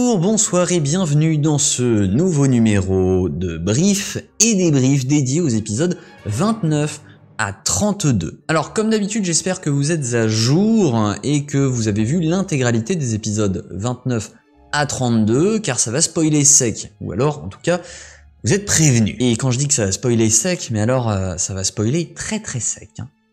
Bonjour, bonsoir et bienvenue dans ce nouveau numéro de Brief et Débrief dédié aux épisodes 29 à 32. Alors comme d'habitude, j'espère que vous êtes à jour et que vous avez vu l'intégralité des épisodes 29 à 32 car ça va spoiler sec, ou alors en tout cas vous êtes prévenus. Et quand je dis que ça va spoiler sec, mais alors ça va spoiler très très sec.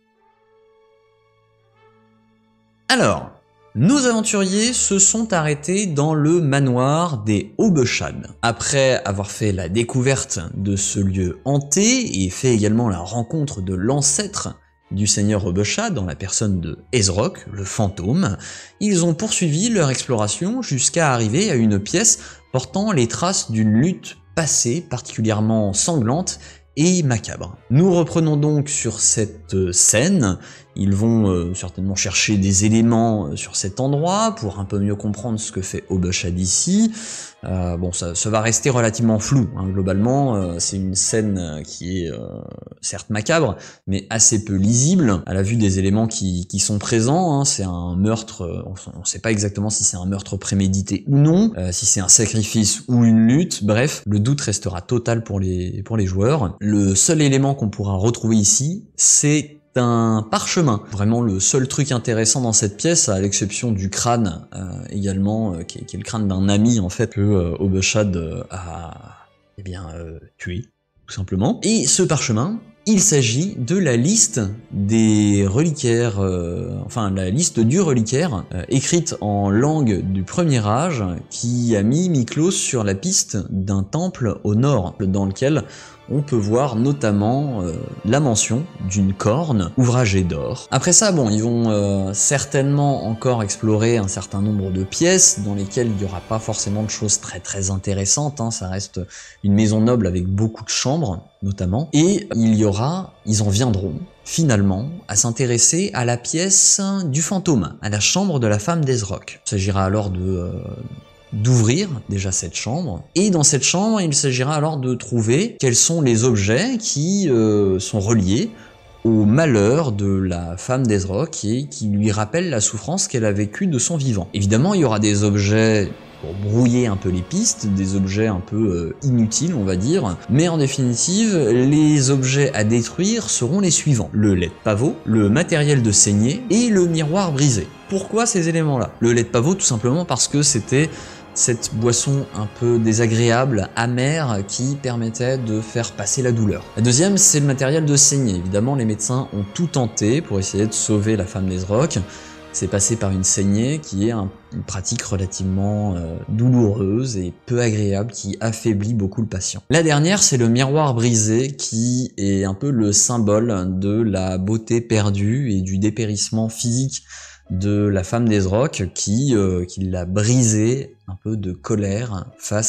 Alors, nos aventuriers se sont arrêtés dans le manoir des Obeshad. Après avoir fait la découverte de ce lieu hanté et fait également la rencontre de l'ancêtre du seigneur Obeshad dans la personne de Ezrock, le fantôme, ils ont poursuivi leur exploration jusqu'à arriver à une pièce portant les traces d'une lutte passée particulièrement sanglante et macabre. Nous reprenons donc sur cette scène. Ils vont certainement chercher des éléments sur cet endroit pour un peu mieux comprendre ce que fait Obeshad ici. Bon, ça va rester relativement flou, hein. Globalement, c'est une scène qui est certes macabre, mais assez peu lisible à la vue des éléments qui sont présents, hein. C'est un meurtre, on ne sait pas exactement si c'est un meurtre prémédité ou non, si c'est un sacrifice ou une lutte, bref, le doute restera total pour les joueurs. Le seul élément qu'on pourra retrouver ici, c'est un parchemin. Vraiment le seul truc intéressant dans cette pièce, à l'exception du crâne également, qui est le crâne d'un ami en fait que Obeshad a tué, tout simplement. Et ce parchemin, il s'agit de la liste des reliquaires, enfin la liste du reliquaire, écrite en langue du premier âge, qui a mis Miklos sur la piste d'un temple au nord, dans lequel on peut voir notamment la mention d'une corne ouvragée d'or. Après ça, bon, ils vont certainement encore explorer un certain nombre de pièces dans lesquelles il n'y aura pas forcément de choses très intéressantes, hein. Ça reste une maison noble avec beaucoup de chambres, notamment. Et ils en viendront finalement à s'intéresser à la pièce du fantôme, à la chambre de la femme d'Ezrock. Il s'agira alors d'ouvrir déjà cette chambre, et dans cette chambre il s'agira alors de trouver quels sont les objets qui sont reliés au malheur de la femme d'Ezrock et qui lui rappellent la souffrance qu'elle a vécue de son vivant. Évidemment il y aura des objets pour brouiller un peu les pistes, des objets un peu inutiles on va dire, mais en définitive les objets à détruire seront les suivants: le lait de pavot, le matériel de saignée et le miroir brisé. Pourquoi ces éléments-là? Le lait de pavot tout simplement parce que c'était cette boisson un peu désagréable, amère, qui permettait de faire passer la douleur. La deuxième, c'est le matériel de saignée. Évidemment, les médecins ont tout tenté pour essayer de sauver la femme d'Ezrock. C'est passé par une saignée qui est une pratique relativement douloureuse et peu agréable qui affaiblit beaucoup le patient. La dernière, c'est le miroir brisé qui est un peu le symbole de la beauté perdue et du dépérissement physique de la femme d'Ezrock qui l'a brisé, un peu de colère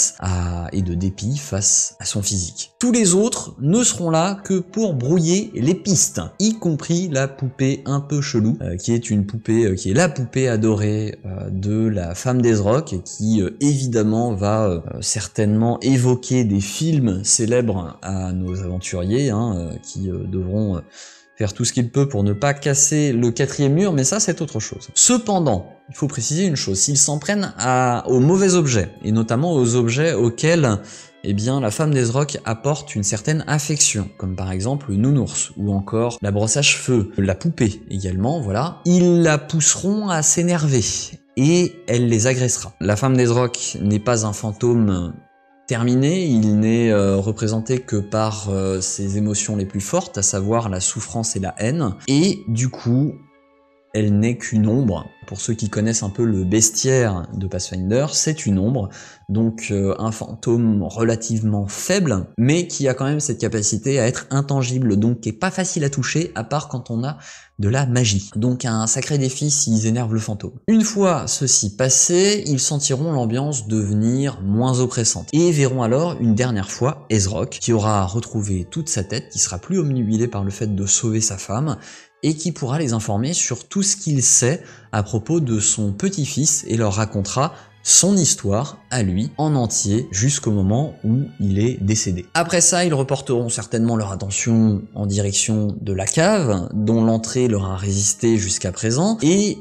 et de dépit face à son physique. Tous les autres ne seront là que pour brouiller les pistes, y compris la poupée un peu chelou, qui est la poupée adorée de la femme d'Ezrock et qui évidemment va certainement évoquer des films célèbres à nos aventuriers, hein, qui devront faire tout ce qu'il peut pour ne pas casser le quatrième mur, mais ça c'est autre chose. Cependant, il faut préciser une chose: s'ils s'en prennent aux mauvais objets, et notamment aux objets auxquels la femme d'Ezrock apporte une certaine affection, comme par exemple le nounours, ou encore la brosse à cheveux, la poupée également, voilà, ils la pousseront à s'énerver, et elle les agressera. La femme d'Ezrock n'est pas un fantôme terminé, il n'est représenté que par ses émotions les plus fortes, à savoir la souffrance et la haine, et du coup, elle n'est qu'une ombre. Pour ceux qui connaissent un peu le bestiaire de Pathfinder, c'est une ombre, donc un fantôme relativement faible, mais qui a quand même cette capacité à être intangible, donc qui est pas facile à toucher, à part quand on a de la magie. Donc un sacré défi s'ils énervent le fantôme. Une fois ceci passé, ils sentiront l'ambiance devenir moins oppressante, et verront alors une dernière fois Ezrock, qui aura retrouvé toute sa tête, qui sera plus omnubilé par le fait de sauver sa femme, et qui pourra les informer sur tout ce qu'il sait à propos de son petit-fils et leur racontera son histoire à lui en entier jusqu'au moment où il est décédé. Après ça, ils reporteront certainement leur attention en direction de la cave dont l'entrée leur a résisté jusqu'à présent et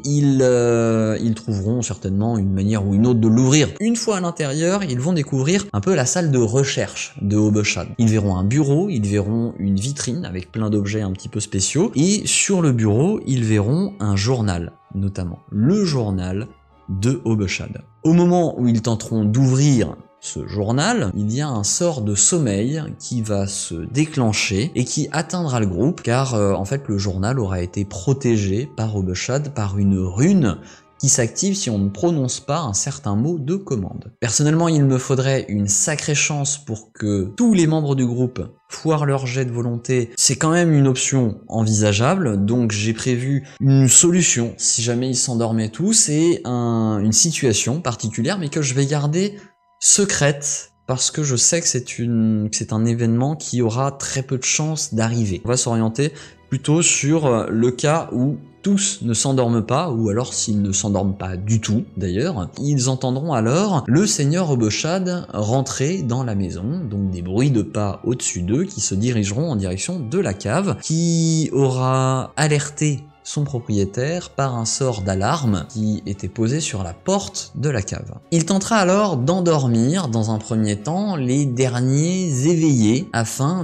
ils trouveront certainement une manière ou une autre de l'ouvrir. Une fois à l'intérieur, ils vont découvrir un peu la salle de recherche de Obeshad. Ils verront un bureau, ils verront une vitrine avec plein d'objets un petit peu spéciaux et sur le bureau, ils verront un journal, notamment le journal de Obeshad. Au moment où ils tenteront d'ouvrir ce journal, il y a un sort de sommeil qui va se déclencher et qui atteindra le groupe car en fait le journal aura été protégé par Obeshad par une rune qui s'active si on ne prononce pas un certain mot de commande. Personnellement, il me faudrait une sacrée chance pour que tous les membres du groupe foirent leur jet de volonté. C'est quand même une option envisageable, donc j'ai prévu une solution si jamais ils s'endormaient tous et une situation particulière mais que je vais garder secrète parce que je sais que c'est un événement qui aura très peu de chances d'arriver. On va s'orienter plutôt sur le cas où tous ne s'endorment pas, ou alors s'ils ne s'endorment pas du tout d'ailleurs, ils entendront alors le seigneur Obeshad rentrer dans la maison, donc des bruits de pas au-dessus d'eux qui se dirigeront en direction de la cave, qui aura alerté son propriétaire par un sort d'alarme qui était posé sur la porte de la cave. Il tentera alors d'endormir dans un premier temps les derniers éveillés afin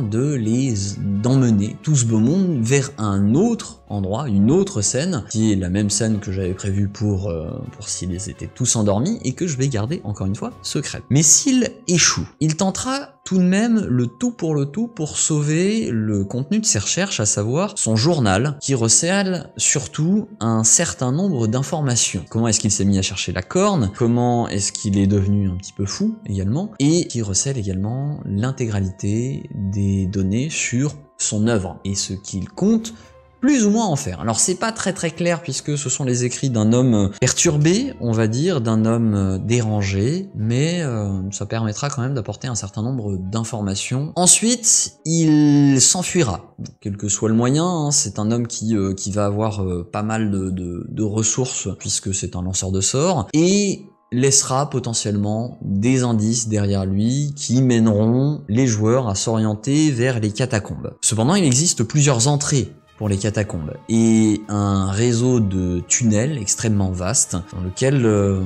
d'emmener tout ce beau monde vers un autre endroit, une autre scène, qui est la même scène que j'avais prévue pour s'ils étaient tous endormis et que je vais garder encore une fois secrète. Mais s'il échoue, il tentera tout de même le tout pour sauver le contenu de ses recherches, à savoir son journal, qui recèle surtout un certain nombre d'informations. Comment est-ce qu'il s'est mis à chercher la corne, comment est-ce qu'il est devenu un petit peu fou également, et qui recèle également l'intégralité des données sur son œuvre et ce qu'il compte plus ou moins en faire. Alors c'est pas très clair puisque ce sont les écrits d'un homme perturbé, on va dire, d'un homme dérangé, mais ça permettra quand même d'apporter un certain nombre d'informations. Ensuite, il s'enfuira, quel que soit le moyen, hein. C'est un homme qui va avoir pas mal de ressources puisque c'est un lanceur de sorts, et laissera potentiellement des indices derrière lui qui mèneront les joueurs à s'orienter vers les catacombes. Cependant, il existe plusieurs entrées pour les catacombes et un réseau de tunnels extrêmement vaste dans lequel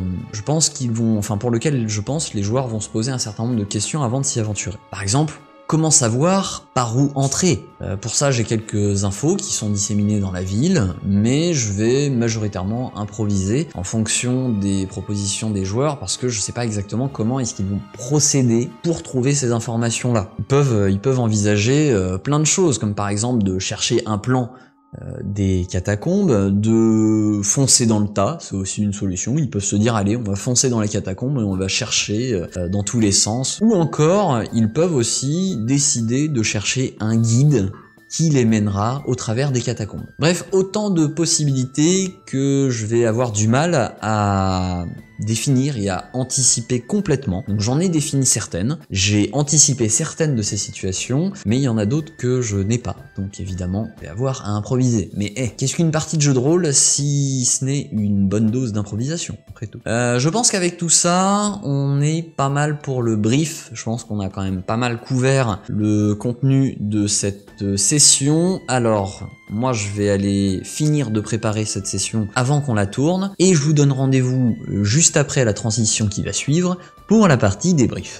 pour lequel je pense les joueurs vont se poser un certain nombre de questions avant de s'y aventurer. Par exemple, comment savoir par où entrer? Pour ça, j'ai quelques infos qui sont disséminées dans la ville, mais je vais majoritairement improviser en fonction des propositions des joueurs parce que je sais pas exactement comment est-ce qu'ils vont procéder pour trouver ces informations-là. Ils peuvent envisager plein de choses, comme par exemple de chercher un plan des catacombes, de foncer dans le tas, c'est aussi une solution. Ils peuvent se dire allez, on va foncer dans les catacombes et on va chercher dans tous les sens. Ou encore, ils peuvent aussi décider de chercher un guide qui les mènera au travers des catacombes. Bref, autant de possibilités que je vais avoir du mal à définir et à anticiper complètement. Donc j'en ai défini certaines, j'ai anticipé certaines de ces situations, mais il y en a d'autres que je n'ai pas. Donc évidemment, je vais avoir à improviser. Mais qu'est-ce qu'une partie de jeu de rôle si ce n'est une bonne dose d'improvisation, après tout. Je pense qu'avec tout ça, on est pas mal pour le brief. Je pense qu'on a quand même pas mal couvert le contenu de cette session. Alors, moi je vais aller finir de préparer cette session avant qu'on la tourne, et je vous donne rendez-vous juste après la transition qui va suivre pour la partie débrief.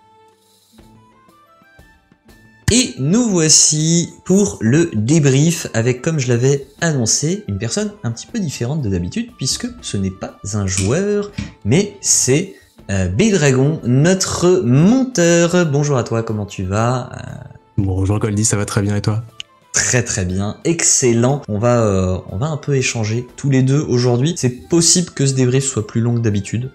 Et nous voici pour le débrief avec, comme je l'avais annoncé, une personne un petit peu différente de d'habitude puisque ce n'est pas un joueur, mais c'est B-Dragon, notre monteur. Bonjour à toi, comment tu vas? Bonjour Goldie, ça va très bien et toi? Très bien, excellent. On va un peu échanger tous les deux aujourd'hui. C'est possible que ce débrief soit plus long que d'habitude.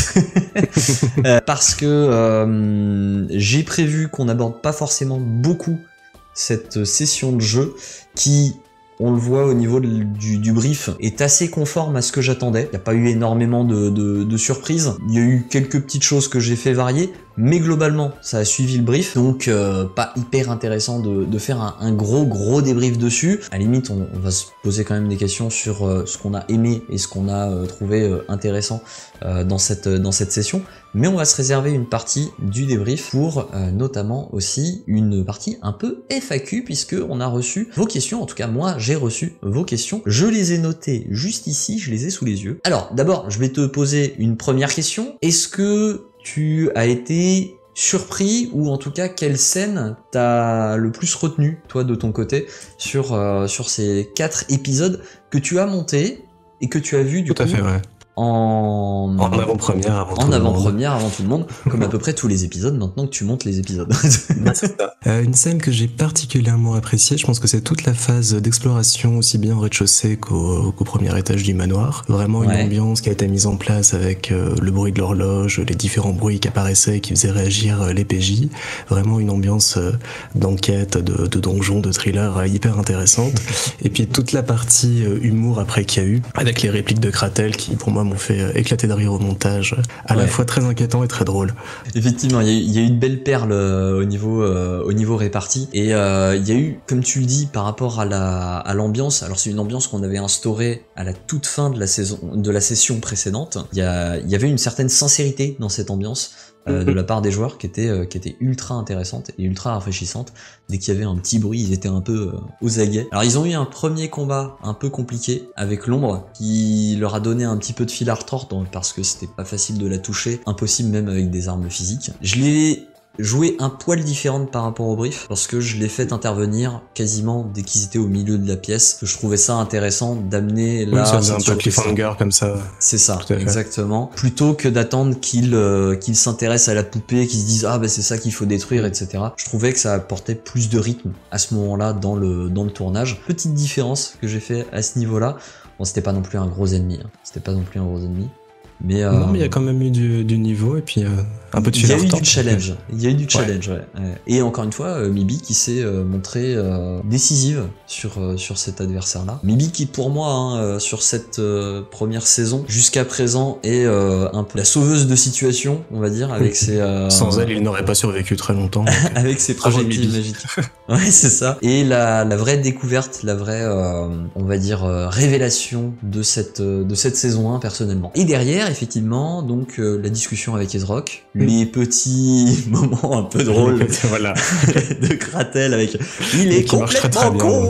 Parce que j'ai prévu qu'on n'aborde pas forcément beaucoup cette session de jeu qui, on le voit au niveau du brief, est assez conforme à ce que j'attendais. Il n'y a pas eu énormément de surprises. Il y a eu quelques petites choses que j'ai fait varier. mais globalement ça a suivi le brief, donc pas hyper intéressant de faire un gros débrief dessus. À la limite on va se poser quand même des questions sur ce qu'on a aimé et ce qu'on a trouvé intéressant dans cette session, mais on va se réserver une partie du débrief pour notamment aussi une partie un peu FAQ, puisque on a reçu vos questions. En tout cas moi j'ai reçu vos questions, je les ai notées juste ici, je les ai sous les yeux. Alors d'abord je vais te poser une première question. Est-ce que tu as été surpris, ou en tout cas quelle scène t'as le plus retenu toi de ton côté sur ces 4 épisodes que tu as montés et que tu as vu du coup en avant-première avant tout le monde, comme à peu près tous les épisodes maintenant que tu montes les épisodes. Une scène que j'ai particulièrement appréciée, je pense que c'est toute la phase d'exploration, aussi bien au rez-de-chaussée qu'au premier étage du manoir. Vraiment une ambiance qui a été mise en place avec le bruit de l'horloge, les différents bruits qui apparaissaient, qui faisaient réagir les PJ. Vraiment une ambiance d'enquête, de donjon, de thriller hyper intéressante. Et puis toute la partie humour après qu'il y a eu, avec les répliques de Kratel qui pour moi m'ont fait éclater de rire au montage, à la fois très inquiétant et très drôle. Effectivement, il y a eu une belle perle au niveau réparti, et il y a eu, comme tu le dis, par rapport à l'ambiance. Alors c'est une ambiance qu'on avait instaurée à la toute fin de la session précédente. Il y avait une certaine sincérité dans cette ambiance. De la part des joueurs qui était ultra intéressante et ultra rafraîchissante. Dès qu'il y avait un petit bruit, ils étaient un peu aux aguets. Alors ils ont eu un premier combat un peu compliqué avec l'ombre qui leur a donné un petit peu de fil à retordre parce que c'était pas facile de la toucher, impossible même avec des armes physiques. Je l'ai joué un poil différente par rapport au brief, parce que je l'ai fait intervenir quasiment dès qu'ils étaient au milieu de la pièce. Je trouvais ça intéressant d'amener là. Ça faisait un peu cliffhanger comme ça. C'est ça, exactement. Plutôt que d'attendre qu'ils s'intéressent à la poupée, qu'ils se disent ah bah c'est ça qu'il faut détruire, etc. Je trouvais que ça apportait plus de rythme à ce moment-là dans le tournage. Petite différence que j'ai fait à ce niveau-là. Bon, c'était pas non plus un gros ennemi. Mais non, mais il y a quand même eu du niveau et puis un peu de il y a eu du challenge. Ouais. Et encore une fois, Mibi qui s'est montrée décisive sur cet adversaire-là. Mibi qui pour moi, sur cette première saison, jusqu'à présent, est un peu la sauveuse de situation, on va dire, avec ses... Sans elle, il n'aurait pas survécu très longtemps. Avec ses projectiles magiques. Ouais, c'est ça. Et la vraie découverte, la vraie, on va dire, révélation de cette saison 1, personnellement. Et derrière, effectivement, donc la discussion avec Ezrock, les petits moments un peu drôles de Kratel avec il est complètement con.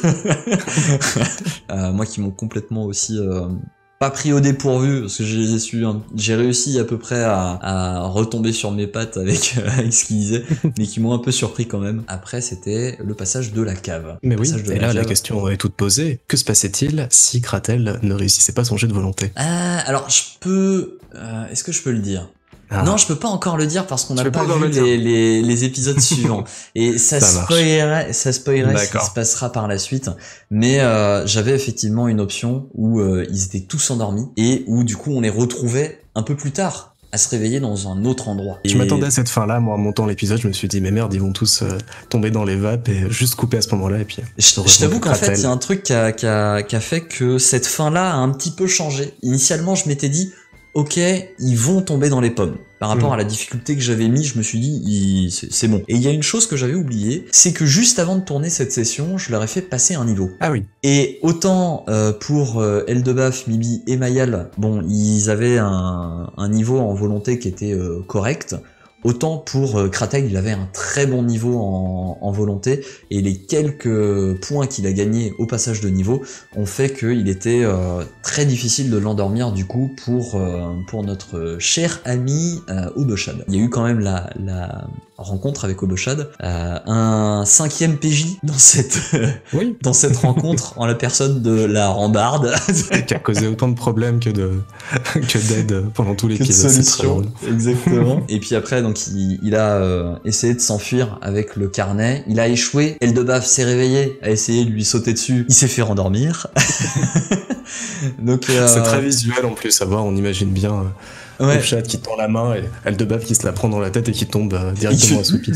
Moi qui m'ont complètement aussi pas pris au dépourvu, parce que j'ai réussi à peu près à retomber sur mes pattes avec ce qu'ils disaient, mais qui m'ont un peu surpris quand même. Après, c'était le passage de la cave. Mais oui, et là, la question est toute posée. Que se passait-il si Kratel ne réussissait pas son jet de volonté? Alors, est-ce que je peux le dire? Non, je peux pas encore le dire parce qu'on n'a pas vu les épisodes suivants. Et ça spoilerait ce qui se passera par la suite. Mais j'avais effectivement une option où ils étaient tous endormis et où du coup on les retrouvait un peu plus tard à se réveiller dans un autre endroit. Je m'attendais à cette fin-là, moi en montant l'épisode, je me suis dit mais merde, ils vont tous tomber dans les vapes et juste couper à ce moment-là et puis... Je t'avoue qu'en fait, il y a un truc qui a fait que cette fin-là a un petit peu changé. Initialement, je m'étais dit ok, ils vont tomber dans les pommes. Par rapport à la difficulté que j'avais mis, je me suis dit, c'est bon. Et il y a une chose que j'avais oubliée, c'est que juste avant de tourner cette session, je leur ai fait passer un niveau. Ah oui. Et autant pour Eldebaf, Mibi et Mayal, bon, ils avaient un niveau en volonté qui était correct. Autant pour Kratel, il avait un très bon niveau en volonté, et les quelques points qu'il a gagnés au passage de niveau ont fait qu'il était très difficile de l'endormir du coup pour notre cher ami Obeshad. Il y a eu quand même la rencontre avec Obeshad, un 5e PJ dans cette rencontre en la personne de la rambarde qui a causé autant de problèmes que d'aide pendant tout l'épisode. Exactement. Et puis après donc il a essayé de s'enfuir avec le carnet, il a échoué, Eldebaf s'est réveillé, a essayé de lui sauter dessus, il s'est fait rendormir. Donc c'est très visuel en plus à voir, on imagine bien au chat qui tend la main et Aldebaf qui se la prend dans la tête et qui tombe directement à sous piste.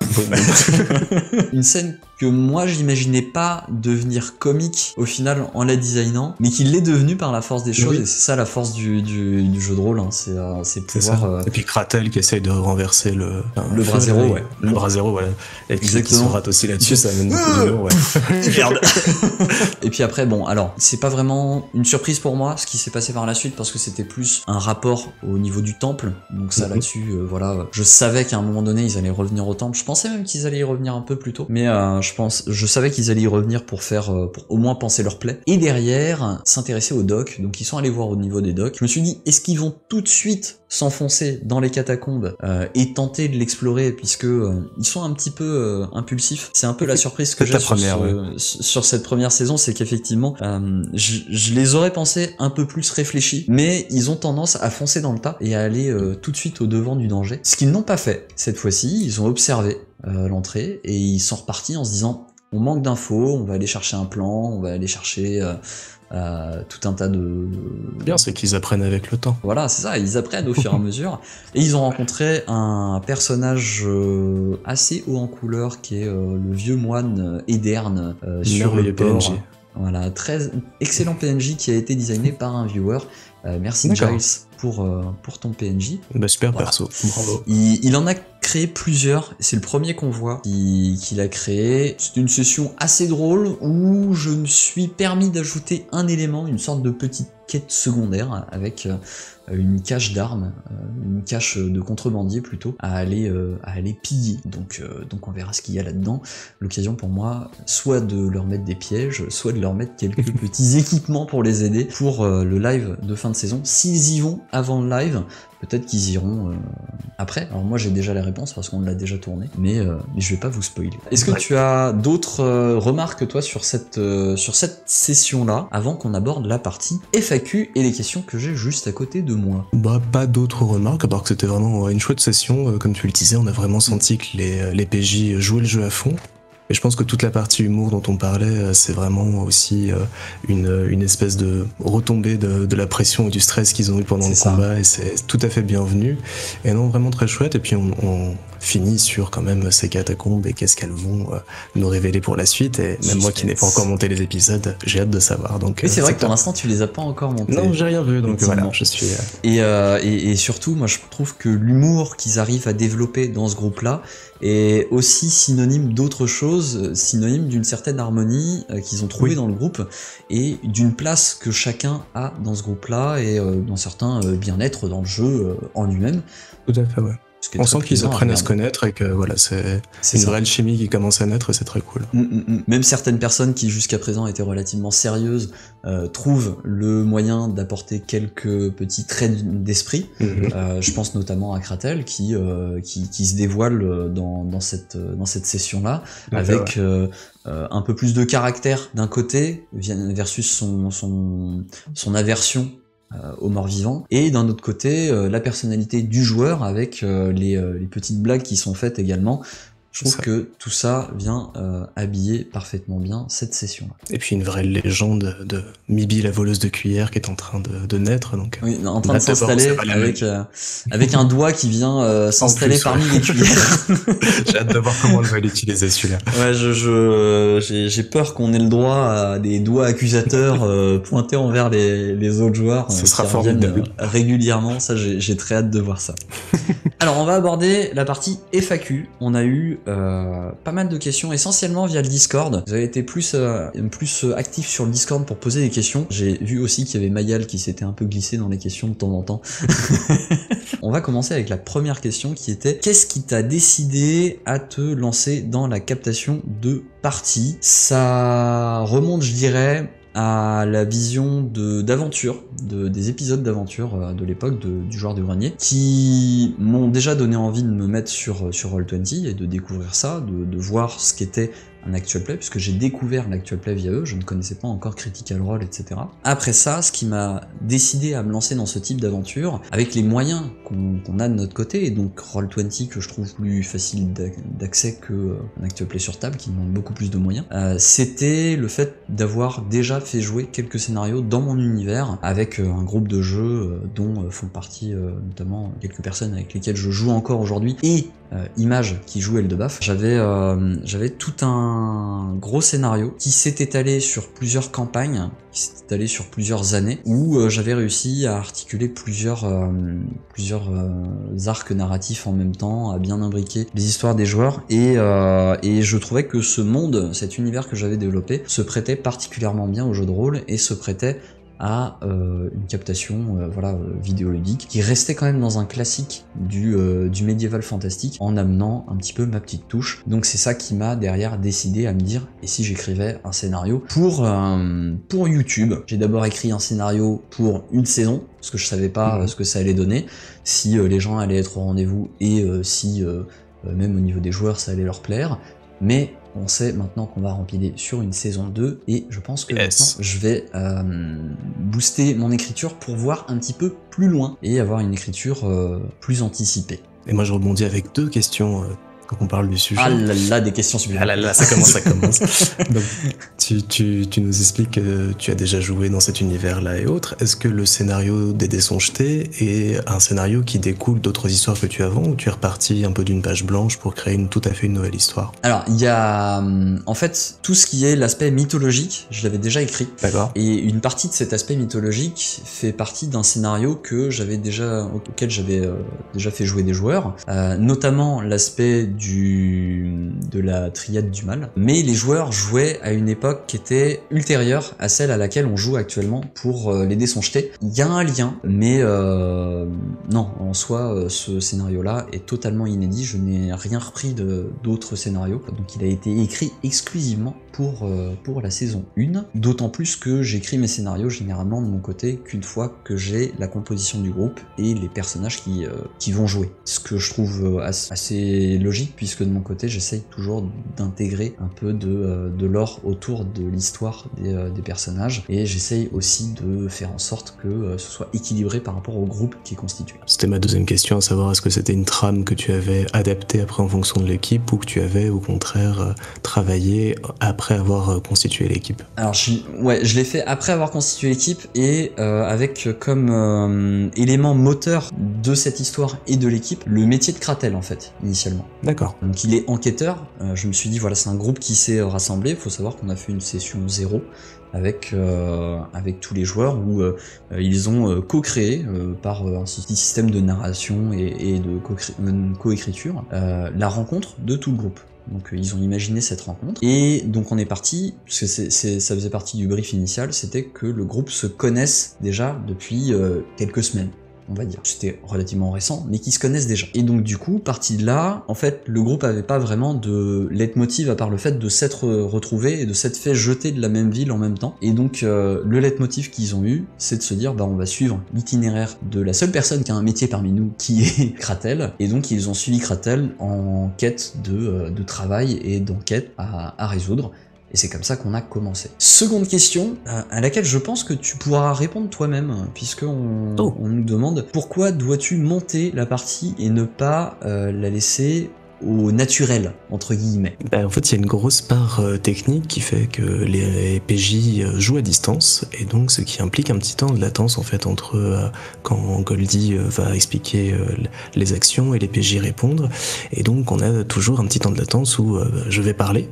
Une scène que moi j'imaginais pas devenir comique au final en la designant, mais qui l'est devenue par la force des choses, et c'est ça la force du jeu de rôle, hein. C'est pouvoir... Et puis Kratel qui essaye de renverser le bras zéro, le bras zéro, voilà. Et qui se rate aussi là-dessus, ça amène beaucoup d'humour, Merde. Et puis après, bon, alors, c'est pas vraiment une surprise pour moi, ce qui s'est passé par la suite, parce que c'était plus un rapport au niveau du temple, donc ça là-dessus, voilà, je savais qu'à un moment donné, ils allaient revenir au temple, je pensais même qu'ils allaient y revenir un peu plus tôt, mais je savais qu'ils allaient y revenir pour au moins penser leur plaie, et derrière, s'intéresser aux docks, donc ils sont allés voir au niveau des docks, je me suis dit, est-ce qu'ils vont tout de suite s'enfoncer dans les catacombes et tenter de l'explorer, puisque ils sont un petit peu impulsifs, c'est un peu la surprise que j'ai sur cette première saison, c'est qu'effectivement, je les aurais pensés un peu plus réfléchis, mais ils ont tendance à foncer dans le tas et à aller tout de suite au devant du danger, ce qu'ils n'ont pas fait cette fois-ci. Ils ont observé l'entrée et ils sont repartis en se disant on manque d'infos, on va aller chercher un plan, on va aller chercher tout un tas de... Bien, c'est qu'ils apprennent avec le temps. Voilà, c'est ça, ils apprennent au fur et à mesure. Et ils ont rencontré un personnage assez haut en couleur qui est le vieux moine Edern sur le port. PNJ. Voilà, très excellent PNJ qui a été designé par un viewer. Merci Giles pour ton PNJ. Bah, super perso, bravo. Il en a créé plusieurs, c'est le premier qu'on voit qu'il a créé. C'est une session assez drôle où je me suis permis d'ajouter un élément, une sorte de petite quête secondaire avec une cache d'armes, une cache de contrebandier plutôt, à aller piller. Donc on verra ce qu'il y a là-dedans. L'occasion pour moi, soit de leur mettre des pièges, soit de leur mettre quelques petits équipements pour les aider pour le live de fin de saison. S'ils y vont avant le live, peut-être qu'ils iront après. Alors moi j'ai déjà la réponse parce qu'on l'a déjà tourné, mais je vais pas vous spoiler. Est-ce que tu as d'autres remarques toi sur cette session-là, avant qu'on aborde la partie FAQ et les questions que j'ai juste à côté de moi? Bah pas d'autres remarques, à part que c'était vraiment une chouette session, comme tu le disais, on a vraiment senti que les PJ jouaient le jeu à fond. Et je pense que toute la partie humour dont on parlait, c'est vraiment aussi une espèce de retombée de la pression et du stress qu'ils ont eu pendant le combat, et c'est tout à fait bienvenu. Et non, vraiment très chouette. Et puis on finit sur quand même ces catacombes et qu'est-ce qu'elles vont nous révéler pour la suite. Et même moi qui n'ai pas encore monté les épisodes, j'ai hâte de savoir. Donc, oui, c'est vrai que pour l'instant tu les as pas encore montés. Non, j'ai rien vu, donc voilà, je suis... Et surtout, moi je trouve que l'humour qu'ils arrivent à développer dans ce groupe-là est aussi synonyme d'autre chose, synonyme d'une certaine harmonie qu'ils ont trouvée dans le groupe et d'une place que chacun a dans ce groupe-là et dans certains bien-être dans le jeu en lui-même. Tout à fait, ouais. On sent qu'ils apprennent à se connaître et que voilà, c'est une vraie alchimie qui commence à naître et c'est très cool. Même certaines personnes qui jusqu'à présent étaient relativement sérieuses trouvent le moyen d'apporter quelques petits traits d'esprit. Je pense notamment à Kratel qui se dévoile dans cette session-là avec un peu plus de caractère d'un côté versus son aversion aux morts vivants, et d'un autre côté la personnalité du joueur avec les petites blagues qui sont faites également. Je trouve que tout ça vient habiller parfaitement bien cette session-là. Et puis une vraie légende de Mibi, la voleuse de cuillère, qui est en train de naître. Donc, oui, en train de s'installer avec un doigt qui vient s'installer parmi les cuillères. J'ai hâte de voir comment on va l'utiliser celui-là. Ouais, j'ai peur qu'on ait le droit à des doigts accusateurs pointés envers les autres joueurs. Ce sera formidable. Régulièrement, ça j'ai très hâte de voir ça. Alors on va aborder la partie FAQ. On a eu pas mal de questions, essentiellement via le Discord. Vous avez été plus actifs sur le Discord pour poser des questions. J'ai vu aussi qu'il y avait Mayal qui s'était un peu glissé dans les questions de temps en temps. On va commencer avec la première question qui était: qu'est-ce qui t'a décidé à te lancer dans la captation de parties? Ça remonte, je dirais, à la vision d'aventure, des épisodes d'aventure de l'époque du joueur de grenier, qui m'ont déjà donné envie de me mettre sur Roll20 et de découvrir ça, de voir ce qu'était un actual play, puisque j'ai découvert l'actual play via eux, je ne connaissais pas encore Critical Role, etc. Après ça, ce qui m'a décidé à me lancer dans ce type d'aventure, avec les moyens qu'on a de notre côté, et donc Roll20 que je trouve plus facile d'accès que un actual play sur table, qui demande beaucoup plus de moyens, c'était le fait d'avoir déjà fait jouer quelques scénarios dans mon univers, avec un groupe de jeux dont font partie notamment quelques personnes avec lesquelles je joue encore aujourd'hui, et Image qui joue Eldebaf. J'avais tout un gros scénario qui s'est étalé sur plusieurs campagnes, qui s'est étalé sur plusieurs années, où j'avais réussi à articuler plusieurs arcs narratifs en même temps, à bien imbriquer les histoires des joueurs, et je trouvais que ce monde, cet univers que j'avais développé, se prêtait particulièrement bien au jeu de rôle, et se prêtait à une captation vidéoludique qui restait quand même dans un classique du médiéval fantastique, en amenant un petit peu ma petite touche. Donc c'est ça qui m'a derrière décidé à me dire, et si j'écrivais un scénario pour YouTube. J'ai d'abord écrit un scénario pour une saison, parce que je savais pas ce que ça allait donner, si les gens allaient être au rendez-vous, et si même au niveau des joueurs ça allait leur plaire, mais on sait maintenant qu'on va rempiler sur une saison 2, et je pense que maintenant je vais booster mon écriture pour voir un petit peu plus loin et avoir une écriture plus anticipée. Et moi je rebondis avec deux questions quand on parle du sujet. Ah là là, des questions supplémentaires. Ah là là, ça commence. Donc, tu nous expliques que tu as déjà joué dans cet univers-là et autres. Est-ce que le scénario des Dés sont jetés est un scénario qui découle d'autres histoires que tu as avant, ou tu es reparti un peu d'une page blanche pour créer tout à fait une nouvelle histoire? Alors, il y a en fait tout ce qui est l'aspect mythologique, je l'avais déjà écrit. D'accord. Et une partie de cet aspect mythologique fait partie d'un scénario auquel j'avais déjà fait jouer des joueurs, notamment l'aspect de la triade du mal. Mais les joueurs jouaient à une époque qui était ultérieure à celle à laquelle on joue actuellement pour les Dés sont jetés. Il y a un lien, mais non, en soi, ce scénario-là est totalement inédit. Je n'ai rien repris d'autres scénarios, donc il a été écrit exclusivement pour la saison 1, d'autant plus que j'écris mes scénarios généralement de mon côté qu'une fois que j'ai la composition du groupe et les personnages qui vont jouer. Ce que je trouve assez logique, puisque de mon côté j'essaye toujours d'intégrer un peu de lore autour de l'histoire des personnages, et j'essaye aussi de faire en sorte que ce soit équilibré par rapport au groupe qui est constitué. C'était ma deuxième question, à savoir est-ce que c'était une trame que tu avais adaptée après en fonction de l'équipe, ou que tu avais au contraire travaillé après avoir constitué l'équipe? Alors je l'ai fait après avoir constitué l'équipe, et avec comme élément moteur de cette histoire et de l'équipe le métier de Kratel en fait, initialement. D'accord. Donc il est enquêteur, je me suis dit voilà, c'est un groupe qui s'est rassemblé, il faut savoir qu'on a fait une session 0 avec tous les joueurs où ils ont co-créé par un système de narration et de co-écriture la rencontre de tout le groupe. Donc ils ont imaginé cette rencontre, et donc on est parti, puisque ça faisait partie du brief initial, c'était que le groupe se connaisse déjà depuis quelques semaines, on va dire. C'était relativement récent, mais qui se connaissent déjà. Et donc du coup, parti de là, en fait, le groupe avait pas vraiment de leitmotiv à part le fait de s'être retrouvé et de s'être fait jeter de la même ville en même temps. Et donc le leitmotiv qu'ils ont eu, c'est de se dire, bah on va suivre l'itinéraire de la seule personne qui a un métier parmi nous, qui est Kratel. Et donc ils ont suivi Kratel en quête de travail et d'enquête à résoudre. Et c'est comme ça qu'on a commencé. Seconde question, à laquelle je pense que tu pourras répondre toi-même, puisqu'on nous demande pourquoi dois-tu monter la partie et ne pas la laisser au naturel, entre guillemets. En fait, il y a une grosse part technique qui fait que les PJ jouent à distance, et donc ce qui implique un petit temps de latence en fait entre quand Goldie va expliquer les actions et les PJ répondre, et donc on a toujours un petit temps de latence où je vais parler,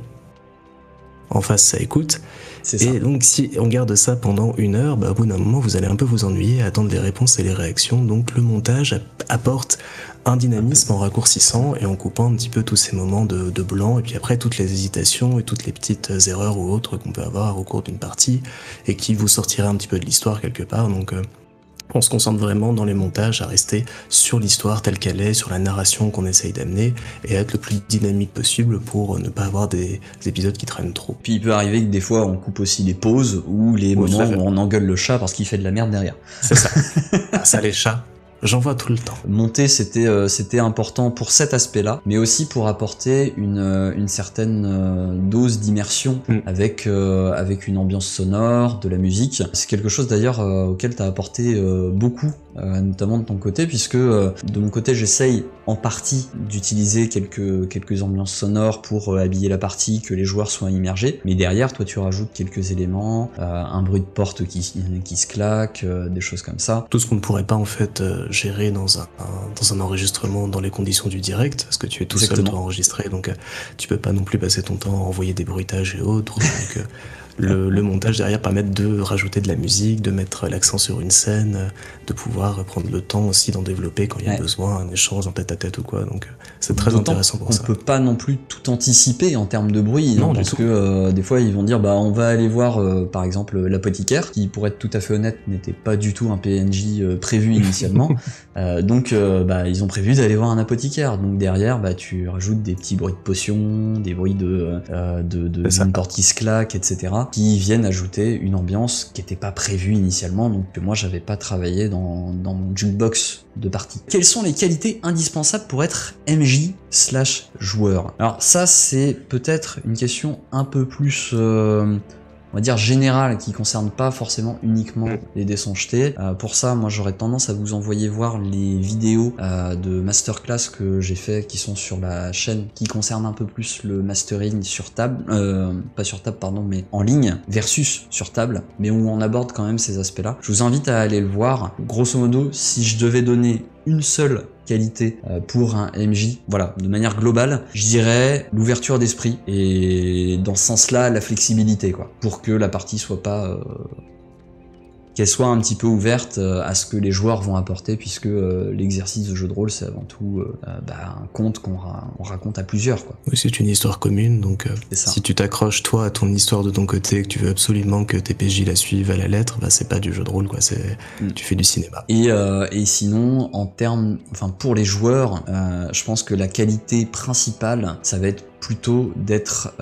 en face ça écoute, et donc si on garde ça pendant 1 heure, au bout d'un moment vous allez un peu vous ennuyer à attendre les réponses et les réactions. Donc le montage apporte un dynamisme en raccourcissant et en coupant un petit peu tous ces moments de blanc, et puis après toutes les hésitations et toutes les petites erreurs ou autres qu'on peut avoir au cours d'une partie et qui vous sortiraient un petit peu de l'histoire quelque part. Donc on se concentre vraiment dans les montages à rester sur l'histoire telle qu'elle est, sur la narration qu'on essaye d'amener, et être le plus dynamique possible pour ne pas avoir des épisodes qui traînent trop. Puis il peut arriver que des fois on coupe aussi les pauses ou les moments où on engueule le chat parce qu'il fait de la merde derrière. C'est ça. Ça, les chats, J'en vois tout le temps. Monter, c'était important pour cet aspect-là, mais aussi pour apporter une certaine dose d'immersion avec une ambiance sonore, de la musique. C'est quelque chose d'ailleurs auquel tu as apporté beaucoup, notamment de ton côté, puisque de mon côté j'essaye en partie d'utiliser quelques ambiances sonores pour habiller la partie, que les joueurs soient immergés, mais derrière toi tu rajoutes quelques éléments, un bruit de porte qui se claque, des choses comme ça. Tout ce qu'on ne pourrait pas en fait gérer dans un enregistrement dans les conditions du direct, parce que tu es tout seul toi enregistré, donc tu peux pas non plus passer ton temps à envoyer des bruitages et autres, donc le montage derrière permet de rajouter de la musique, de mettre l'accent sur une scène, de pouvoir prendre le temps aussi d'en développer quand il y a besoin, un échange en tête à tête ou quoi, donc c'est très intéressant pour ça. On peut pas non plus tout anticiper en termes de bruit, non, parce que des fois ils vont dire bah on va aller voir par exemple l'apothicaire, qui pour être tout à fait honnête n'était pas du tout un PNJ prévu initialement, donc bah ils ont prévu d'aller voir un apothicaire, donc derrière bah tu rajoutes des petits bruits de potions, des bruits de une porte qui se claque, etc., qui viennent ajouter une ambiance qui était pas prévue initialement, donc que moi j'avais pas travaillé dans mon jukebox de partie. Quelles sont les qualités indispensables pour être MJ/joueur? Alors ça c'est peut-être une question un peu plus on va dire générale, qui concerne pas forcément uniquement les dés sont jetés. Pour ça, moi j'aurais tendance à vous envoyer voir les vidéos de masterclass que j'ai fait, qui sont sur la chaîne, qui concernent un peu plus le mastering sur table, pas sur table pardon, mais en ligne, versus sur table, mais où on aborde quand même ces aspects-là. Je vous invite à aller le voir. Grosso modo, si je devais donner une seule qualité pour un MJ, voilà, de manière globale, je dirais l'ouverture d'esprit, et dans ce sens-là, la flexibilité, quoi, pour que la partie soit pas qu'elle soit un petit peu ouverte à ce que les joueurs vont apporter, puisque l'exercice de jeu de rôle, c'est avant tout un conte qu'on raconte à plusieurs, quoi. Oui, c'est une histoire commune, donc si tu t'accroches toi à ton histoire de ton côté, que tu veux absolument que tes PJ la suivent à la lettre, bah c'est pas du jeu de rôle, quoi, tu fais du cinéma. Et sinon, en termes, pour les joueurs, je pense que la qualité principale, ça va être plutôt d'être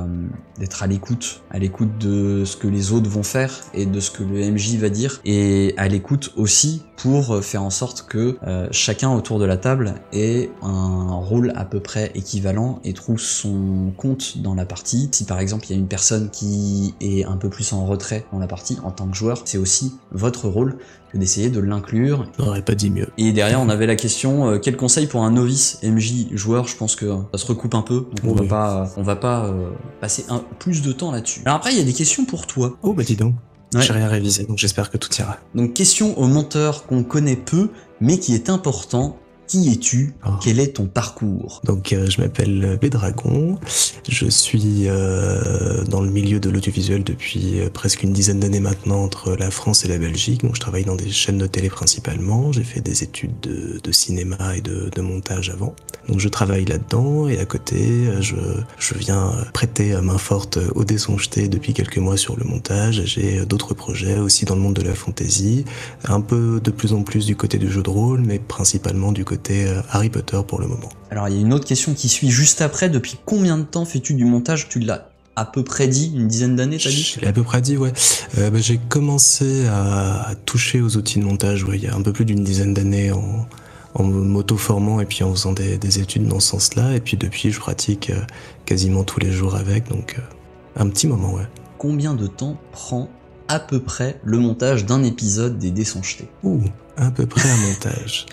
à l'écoute de ce que les autres vont faire et de ce que le MJ va dire, et à l'écoute aussi pour faire en sorte que chacun autour de la table ait un rôle à peu près équivalent et trouve son compte dans la partie. Si par exemple il y a une personne qui est un peu plus en retrait dans la partie en tant que joueur, c'est aussi votre rôle d'essayer de l'inclure. J'aurais pas dit mieux. Et derrière on avait la question quel conseil pour un novice MJ joueur? Je pense que ça se recoupe un peu, donc on va pas passer plus de temps là-dessus. Alors après il y a des questions pour toi. Oh bah dis donc. Ouais. J'ai rien révisé, donc j'espère que tout ira. Donc question au menteur qu'on connaît peu, mais qui est important. Qui es-tu? Quel est ton parcours? Donc je m'appelle Bédragon, je suis dans le milieu de l'audiovisuel depuis presque une dizaine d'années maintenant, entre la France et la Belgique. Donc je travaille dans des chaînes de télé principalement, j'ai fait des études de cinéma et de montage avant. Donc je travaille là-dedans, et à côté je viens prêter main forte aux dés sont jetés depuis quelques mois sur le montage. J'ai d'autres projets aussi dans le monde de la fantasy, un peu de plus en plus du côté du jeu de rôle, mais principalement du côté Harry Potter pour le moment. Alors il y a une autre question qui suit juste après. Depuis combien de temps fais-tu du montage? Tu l'as à peu près dit, une dizaine d'années, t'as dit? Je l'ai à peu près dit, ouais. J'ai commencé à toucher aux outils de montage, il y a un peu plus d'une dizaine d'années, en m'auto-formant et puis en faisant des études dans ce sens-là. Et puis depuis, je pratique quasiment tous les jours avec, donc un petit moment, ouais. Combien de temps prend à peu près le montage d'un épisode des Dés sont jetés? À peu près un montage.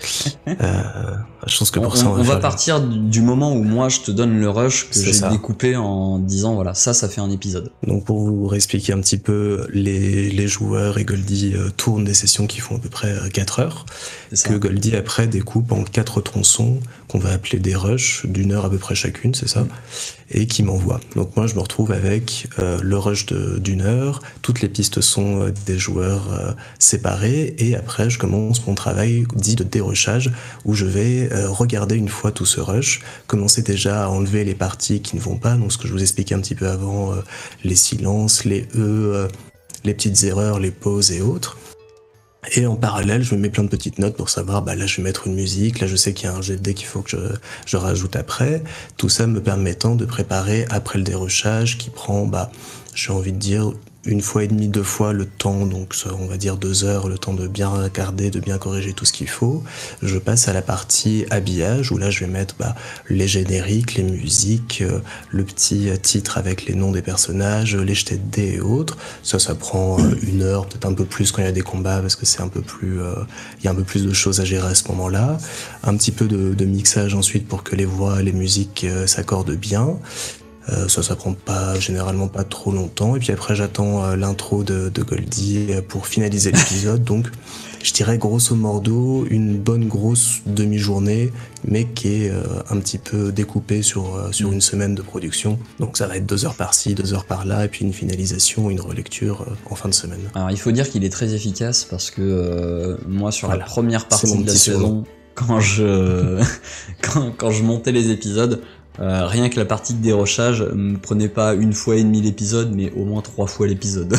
Je pense que pour ça, on va partir du moment où moi je te donne le rush que j'ai découpé en disant voilà, ça fait un épisode. Donc pour vous réexpliquer un petit peu, les joueurs et Goldie tournent des sessions qui font à peu près 4 heures, que Goldie après découpe en 4 tronçons qu'on va appeler des rushs d'1 heure à peu près chacune, c'est ça, et qui m'envoie. Donc moi je me retrouve avec le rush d'1 heure, toutes les pistes sont des joueurs séparés, et après je commence mon travail dit de dérushage, où je vais regarder une fois tout ce rush, commencer déjà à enlever les parties qui ne vont pas, donc ce que je vous expliquais un petit peu avant, les silences, les les petites erreurs, les pauses et autres. Et en parallèle, je me mets plein de petites notes pour savoir, là je vais mettre une musique, là je sais qu'il y a un jet de dés qu'il faut que je rajoute après. Tout ça me permettant de préparer après le dérushage qui prend j'ai envie de dire, 1,5 fois, 2 fois le temps, donc on va dire 2 heures, le temps de bien regarder, de bien corriger tout ce qu'il faut. Je passe à la partie habillage, où là je vais mettre les génériques, les musiques, le petit titre avec les noms des personnages, les jetés de dés et autres. Ça prend 1 heure, peut-être un peu plus quand il y a des combats, parce que c'est un peu plus, il y a un peu plus de choses à gérer à ce moment-là. Un petit peu de mixage ensuite pour que les voix, les musiques s'accordent bien. Ça prend généralement pas trop longtemps. Et puis après, j'attends l'intro de Goldie pour finaliser l'épisode. Donc, je dirais grosso modo une bonne grosse demi-journée, mais qui est un petit peu découpée sur une semaine de production. Donc ça va être 2 heures par-ci, 2 heures par-là, et puis une finalisation, une relecture en fin de semaine. Alors, il faut dire qu'il est très efficace parce que moi, sur la première partie de la saison, quand je montais les épisodes, rien que la partie de dérochage me prenait pas 1,5 fois l'épisode, mais au moins 3 fois l'épisode.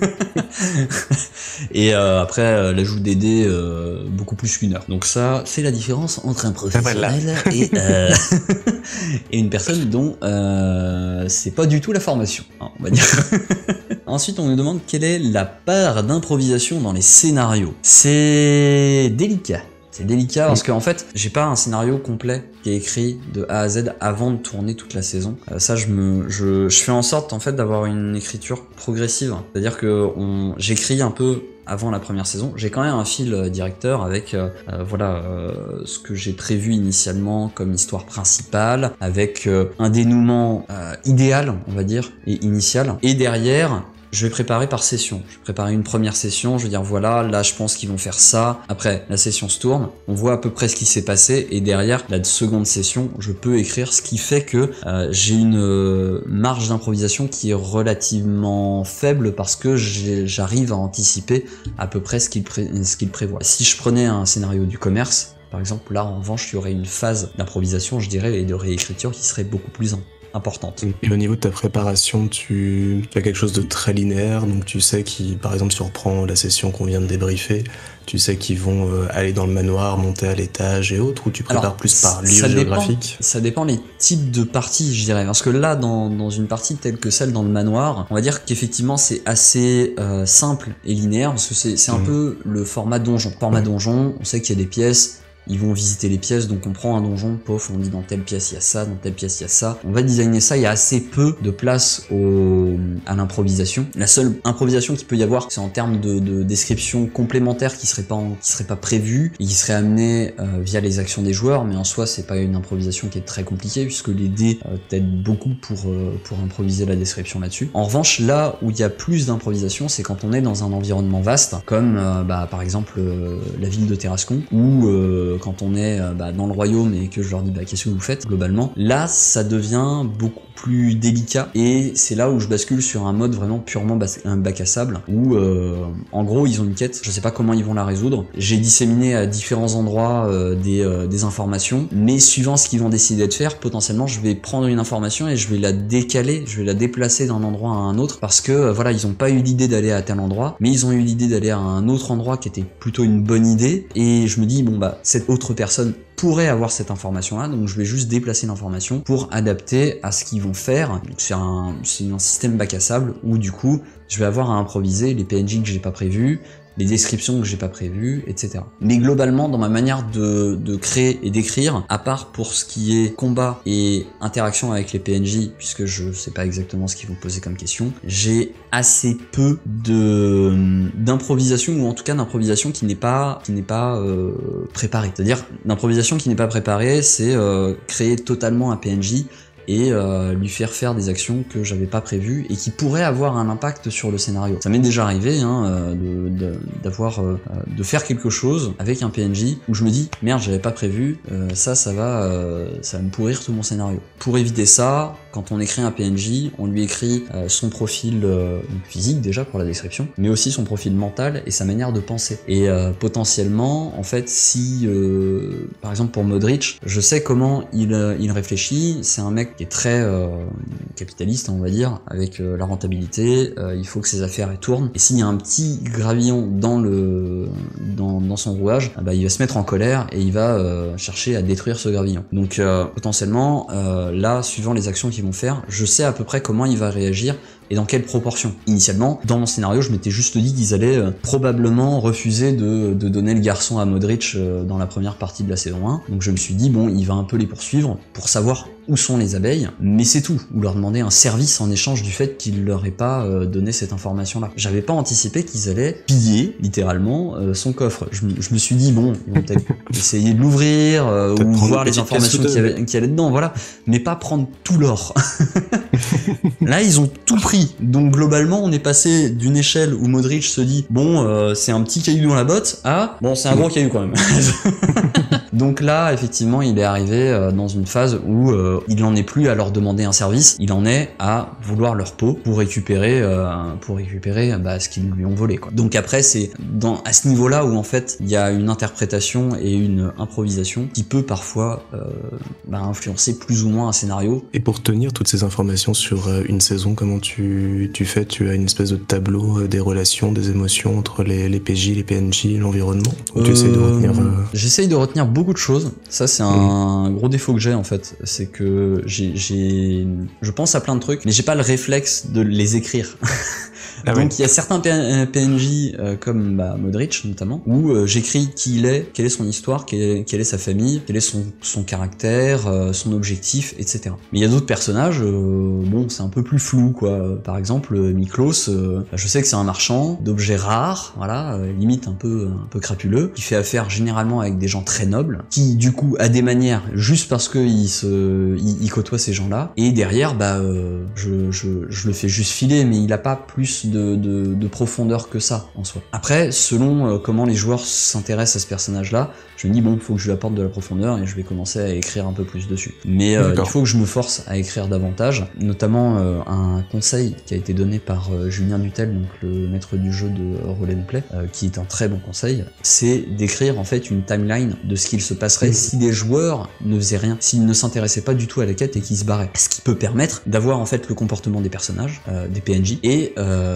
Et après, l'ajout des dés, beaucoup plus qu'1 heure. Donc ça, c'est la différence entre un professionnel et une personne dont c'est pas du tout la formation, hein, on va dire. Ensuite, on nous demande quelle est la part d'improvisation dans les scénarios. C'est délicat. C'est délicat parce qu'en fait, j'ai pas un scénario complet qui est écrit de A à Z avant de tourner toute la saison. Ça, je fais en sorte en fait d'avoir une écriture progressive. C'est-à-dire que j'écris un peu avant la première saison. J'ai quand même un fil directeur avec ce que j'ai prévu initialement comme histoire principale, avec un dénouement idéal, on va dire, et initial. Et derrière, je vais préparer par session. Je vais préparer une première session, je vais dire voilà, là je pense qu'ils vont faire ça. Après, la session se tourne, on voit à peu près ce qui s'est passé, et derrière, la seconde session, je peux écrire, ce qui fait que j'ai une marge d'improvisation qui est relativement faible parce que j'arrive à anticiper à peu près ce qu'il prévoit. Si je prenais un scénario du commerce, par exemple, là en revanche, il y aurait une phase d'improvisation, je dirais, et de réécriture qui serait beaucoup plus importante. Et au niveau de ta préparation, tu as quelque chose de très linéaire, donc tu sais par exemple, si on reprend la session qu'on vient de débriefer, tu sais qu'ils vont aller dans le manoir, monter à l'étage et autres, ou tu prépares plus par lieu géographique? Ça dépend les types de parties, je dirais, parce que là, dans une partie telle que celle dans le manoir, on va dire qu'effectivement c'est assez simple et linéaire, parce que c'est un peu le format donjon. Donjon, on sait qu'il y a des pièces, ils vont visiter les pièces, donc on prend un donjon, pof, on dit dans telle pièce il y a ça, dans telle pièce il y a ça. On va designer ça, il y a assez peu de place à l'improvisation. La seule improvisation qu'il peut y avoir, c'est en termes de description complémentaire qui serait pas prévue, et qui serait amenée via les actions des joueurs, mais en soi c'est pas une improvisation qui est très compliquée, puisque les dés t'aident beaucoup pour improviser la description là-dessus. En revanche, là où il y a plus d'improvisation, c'est quand on est dans un environnement vaste, comme par exemple la ville de Terrascon, ou quand on est dans le royaume et que je leur dis qu'est-ce que vous faites globalement, là ça devient beaucoup plus délicat, et c'est là où je bascule sur un mode vraiment purement un bac à sable, où en gros ils ont une quête, je sais pas comment ils vont la résoudre, j'ai disséminé à différents endroits des informations, mais suivant ce qu'ils vont décider de faire, potentiellement je vais prendre une information et je vais la décaler, je vais la déplacer d'un endroit à un autre, parce que voilà, ils ont pas eu l'idée d'aller à tel endroit, mais ils ont eu l'idée d'aller à un autre endroit qui était plutôt une bonne idée, et je me dis cette autre personne pourrait avoir cette information là, donc je vais juste déplacer l'information pour adapter à ce qu'ils vont faire. Donc c'est un système bac à sable où du coup je vais avoir à improviser les PNJ que j'ai pas prévus, les descriptions que j'ai pas prévues, etc. Mais globalement, dans ma manière de créer et d'écrire, à part pour ce qui est combat et interaction avec les PNJ, puisque je sais pas exactement ce qu'ils vont poser comme question, j'ai assez peu d'improvisation, ou en tout cas d'improvisation qui n'est pas préparée. C'est-à-dire, l'improvisation qui n'est pas préparée, c'est créer totalement un PNJ et lui faire des actions que j'avais pas prévues et qui pourraient avoir un impact sur le scénario. Ça m'est déjà arrivé de faire quelque chose avec un PNJ où je me dis merde, j'avais pas prévu, ça va me pourrir tout mon scénario. Pour éviter ça, quand on écrit un PNJ, on lui écrit son profil physique déjà pour la description, mais aussi son profil mental et sa manière de penser. Et potentiellement, en fait, si par exemple pour Modric, je sais comment il réfléchit, c'est un mec qui est très capitaliste, on va dire, avec la rentabilité, il faut que ses affaires tournent, et s'il y a un petit gravillon dans son rouage, il va se mettre en colère et il va chercher à détruire ce gravillon. Donc potentiellement, là, suivant les actions qu'ils vont faire, je sais à peu près comment il va réagir et dans quelle proportion. Initialement, dans mon scénario, je m'étais juste dit qu'ils allaient probablement refuser de donner le garçon à Modric dans la première partie de la saison 1. Donc je me suis dit, bon, il va un peu les poursuivre pour savoir où sont les abeilles, mais c'est tout, ou leur demander un service en échange du fait qu'ils leur aient pas donné cette information-là. J'avais pas anticipé qu'ils allaient piller, littéralement, son coffre. Je me suis dit, bon, ils vont peut-être essayer de l'ouvrir, ou voir les informations qu'il y avait dedans, voilà, mais pas prendre tout l'or. Là, ils ont tout pris, donc globalement, on est passé d'une échelle où Modric se dit, bon, c'est un petit caillou dans la botte, à, bon, c'est un gros caillou quand même. Donc là, effectivement, il est arrivé dans une phase où il n'en est plus à leur demander un service, il en est à vouloir leur peau pour récupérer ce qu'ils lui ont volé, quoi. Donc après, c'est à ce niveau-là où en fait il y a une interprétation et une improvisation qui peut parfois influencer plus ou moins un scénario. Et pour tenir toutes ces informations sur une saison, comment tu fais? Tu as une espèce de tableau des relations, des émotions entre les PJ, les PNJ, l'environnement, ou tu essayes de retenir J'essaye de retenir beaucoup de choses. Ça, c'est un gros défaut que j'ai en fait, c'est que je pense à plein de trucs, mais j'ai pas le réflexe de les écrire. Ah donc il y a certains PNJ comme Modric notamment, où j'écris qui il est, quelle est son histoire, quelle est sa famille, quel est son caractère, son objectif, etc. Mais il y a d'autres personnages, bon c'est un peu plus flou quoi. Par exemple Miklos, je sais que c'est un marchand d'objets rares, voilà, limite un peu crapuleux, qui fait affaire généralement avec des gens très nobles, qui du coup a des manières juste parce que il côtoie ces gens-là, et derrière je le fais juste filer, mais il a pas plus de profondeur que ça en soi. Après, selon comment les joueurs s'intéressent à ce personnage-là, je me dis bon, faut que je lui apporte de la profondeur et je vais commencer à écrire un peu plus dessus. Mais il faut que je me force à écrire davantage, notamment un conseil qui a été donné par Julien Dutel, donc le maître du jeu de Roll & Play, qui est un très bon conseil, c'est d'écrire en fait une timeline de ce qu'il se passerait si les joueurs ne faisaient rien, s'ils ne s'intéressaient pas du tout à la quête et qu'ils se barraient. Ce qui peut permettre d'avoir en fait le comportement des personnages, des PNJ, et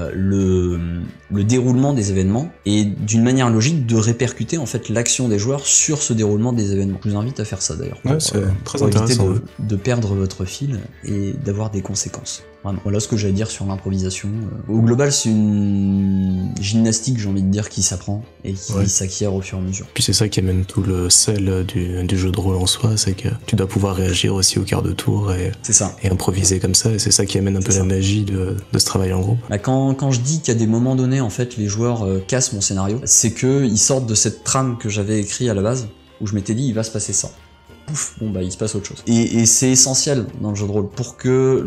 le déroulement des événements, et d'une manière logique de répercuter en fait l'action des joueurs sur ce déroulement des événements. Je vous invite à faire ça d'ailleurs pour, c'est très pour éviter intéressant de perdre votre fil et d'avoir des conséquences. Vraiment. Voilà ce que j'allais dire sur l'improvisation. Au global, c'est une gymnastique, j'ai envie de dire, qui s'apprend et qui s'acquiert au fur et à mesure. Puis c'est ça qui amène tout le sel du jeu de rôle en soi, c'est que tu dois pouvoir réagir aussi au quart de tour et improviser comme ça, et c'est ça qui amène un peu la magie de ce travail en groupe. Quand je dis qu'à des moments donnés, en fait, les joueurs cassent mon scénario, c'est qu'ils sortent de cette trame que j'avais écrite à la base, où je m'étais dit, il va se passer ça. Pouf, bon il se passe autre chose. Et c'est essentiel dans le jeu de rôle pour que